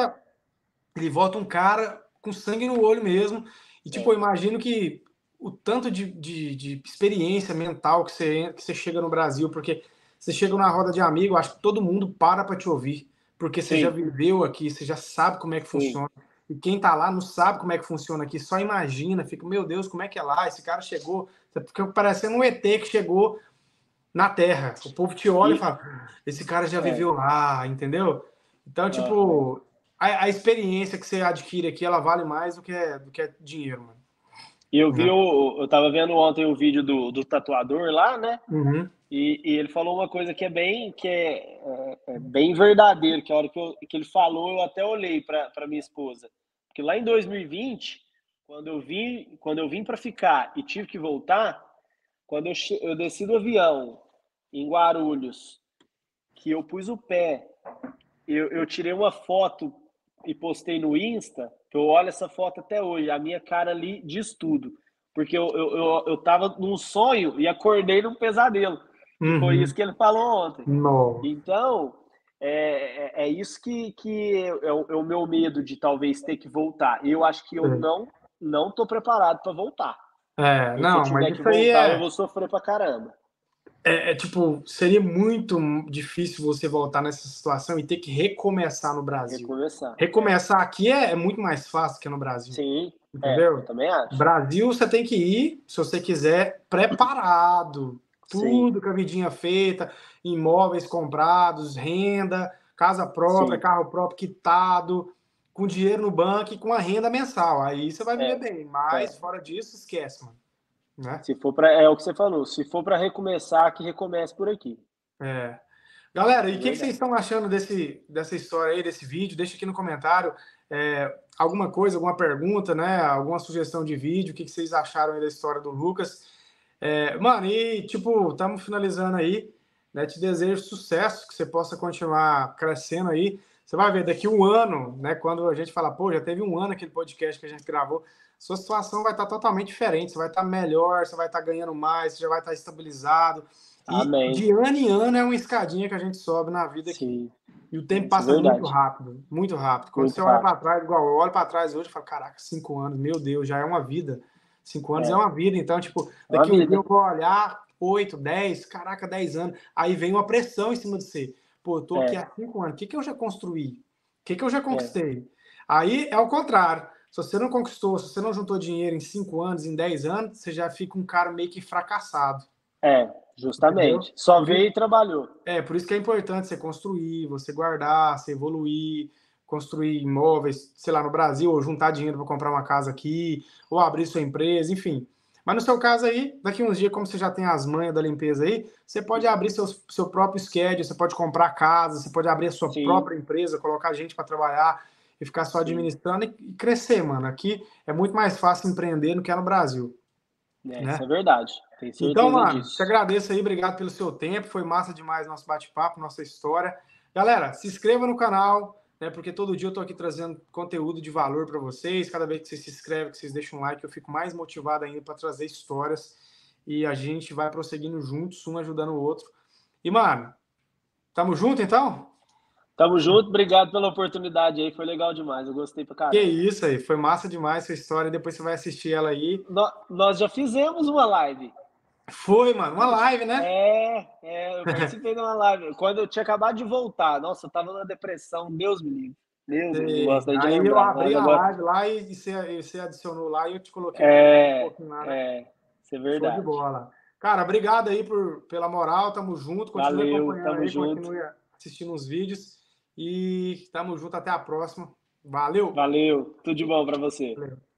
ele volta um cara com sangue no olho mesmo, e tipo, eu imagino que o tanto de experiência mental que você chega no Brasil, porque você chega na roda de amigo, acho que todo mundo para te ouvir, porque você já viveu aqui, você já sabe como é que funciona. E quem tá lá não sabe como é que funciona aqui, só imagina, fica, meu Deus, como é que é lá? Esse cara chegou, você fica parecendo um ET que chegou na Terra. O povo te olha e fala, esse cara já viveu lá, entendeu? Então, tipo, a experiência que você adquire aqui, ela vale mais do que dinheiro, mano. E eu tava vendo ontem o vídeo do tatuador lá, né? Uhum. E ele falou uma coisa que é bem verdadeiro, que a hora que ele falou, eu até olhei para minha esposa. Porque lá em 2020, quando eu vim para ficar e tive que voltar, quando eu desci do avião em Guarulhos, que eu pus o pé, eu tirei uma foto e postei no Insta, que eu olho essa foto até hoje, a minha cara ali diz tudo. Porque eu tava num sonho e acordei num pesadelo. E foi isso que ele falou ontem. Nossa. Então, é isso que é o meu medo de talvez ter que voltar. E eu acho que eu não tô preparado para voltar. Porque se eu Não, mas tiver que isso aí voltar, eu vou sofrer pra caramba. tipo, seria muito difícil você voltar nessa situação e ter que recomeçar no Brasil. Recomeçar aqui é muito mais fácil que no Brasil. Sim, entendeu? Eu também acho. Brasil, você tem que ir, se você quiser, preparado. Tudo com a vidinha feita, imóveis comprados, renda, casa própria, carro próprio quitado, com dinheiro no banco e com a renda mensal. Aí você vai viver bem. Mas, fora disso, esquece, mano. Né? Se for para é o que você falou, se for para recomeçar, que recomece por aqui. Galera, e o que vocês estão achando dessa história aí, desse vídeo? Deixa aqui no comentário alguma coisa, alguma pergunta, né? Alguma sugestão de vídeo, o que vocês acharam aí da história do Lucas. Mano, e tipo, estamos finalizando aí, né? Te desejo sucesso, que você possa continuar crescendo aí. Você vai ver, daqui um ano, né? Quando a gente fala, pô, já teve um ano aquele podcast que a gente gravou, sua situação vai estar totalmente diferente, você vai estar melhor, você vai estar ganhando mais, você já vai estar estabilizado. Amém. E de ano em ano é uma escadinha que a gente sobe na vida aqui. E o tempo passa muito rápido, muito rápido. Quando você olha para trás, igual eu olho para trás hoje e falo, caraca, 5 anos, meu Deus, já é uma vida. 5 anos é uma vida, então, tipo, daqui um dia eu vou olhar 8, 10, caraca, 10 anos, aí vem uma pressão em cima de você. Pô, eu tô aqui há 5 anos, o que eu já construí? O que eu já conquistei? Aí é o contrário. Se você não conquistou, se você não juntou dinheiro em 5 anos, em 10 anos, você já fica um cara meio que fracassado. Justamente. Entendeu? Só veio e trabalhou. Por isso que é importante você construir, você guardar, você evoluir, construir imóveis, sei lá, no Brasil, ou juntar dinheiro para comprar uma casa aqui, ou abrir sua empresa, enfim. Mas no seu caso aí, daqui uns dias, como você já tem as manhas da limpeza aí, você pode abrir seu próprio schedule, você pode comprar casa, você pode abrir a sua própria empresa, colocar gente para trabalhar e ficar só administrando e crescer, mano. Aqui é muito mais fácil empreender do que é no Brasil. Né? Isso é verdade. Tenho certeza então, mano, disso. te agradeço aí, obrigado pelo seu tempo, foi massa demais nosso bate-papo, nossa história. Galera, se inscreva no canal, né, porque todo dia eu tô aqui trazendo conteúdo de valor para vocês. Cada vez que vocês se inscrevem, que vocês deixam um like, eu fico mais motivado ainda para trazer histórias e a gente vai prosseguindo juntos, um ajudando o outro. E, mano, tamo junto então? Tamo junto, obrigado pela oportunidade aí, foi legal demais, eu gostei pra caramba. Que isso aí, foi massa demais sua história, depois você vai assistir ela aí. Nós já fizemos uma live. Foi, mano, uma live, né? Eu participei de uma live. Quando eu tinha acabado de voltar, nossa, eu tava numa depressão, Deus me livre. Meu Deus, não gosto nem de lembrar. Eu abri a live lá e você adicionou lá e eu te coloquei um pouquinho lá, né? Isso é verdade. Show de bola. Cara, obrigado aí pela moral, tamo junto, continue acompanhando aí, continue assistindo os vídeos e tamo junto, até a próxima. Valeu! Valeu, tudo de bom pra você. Valeu.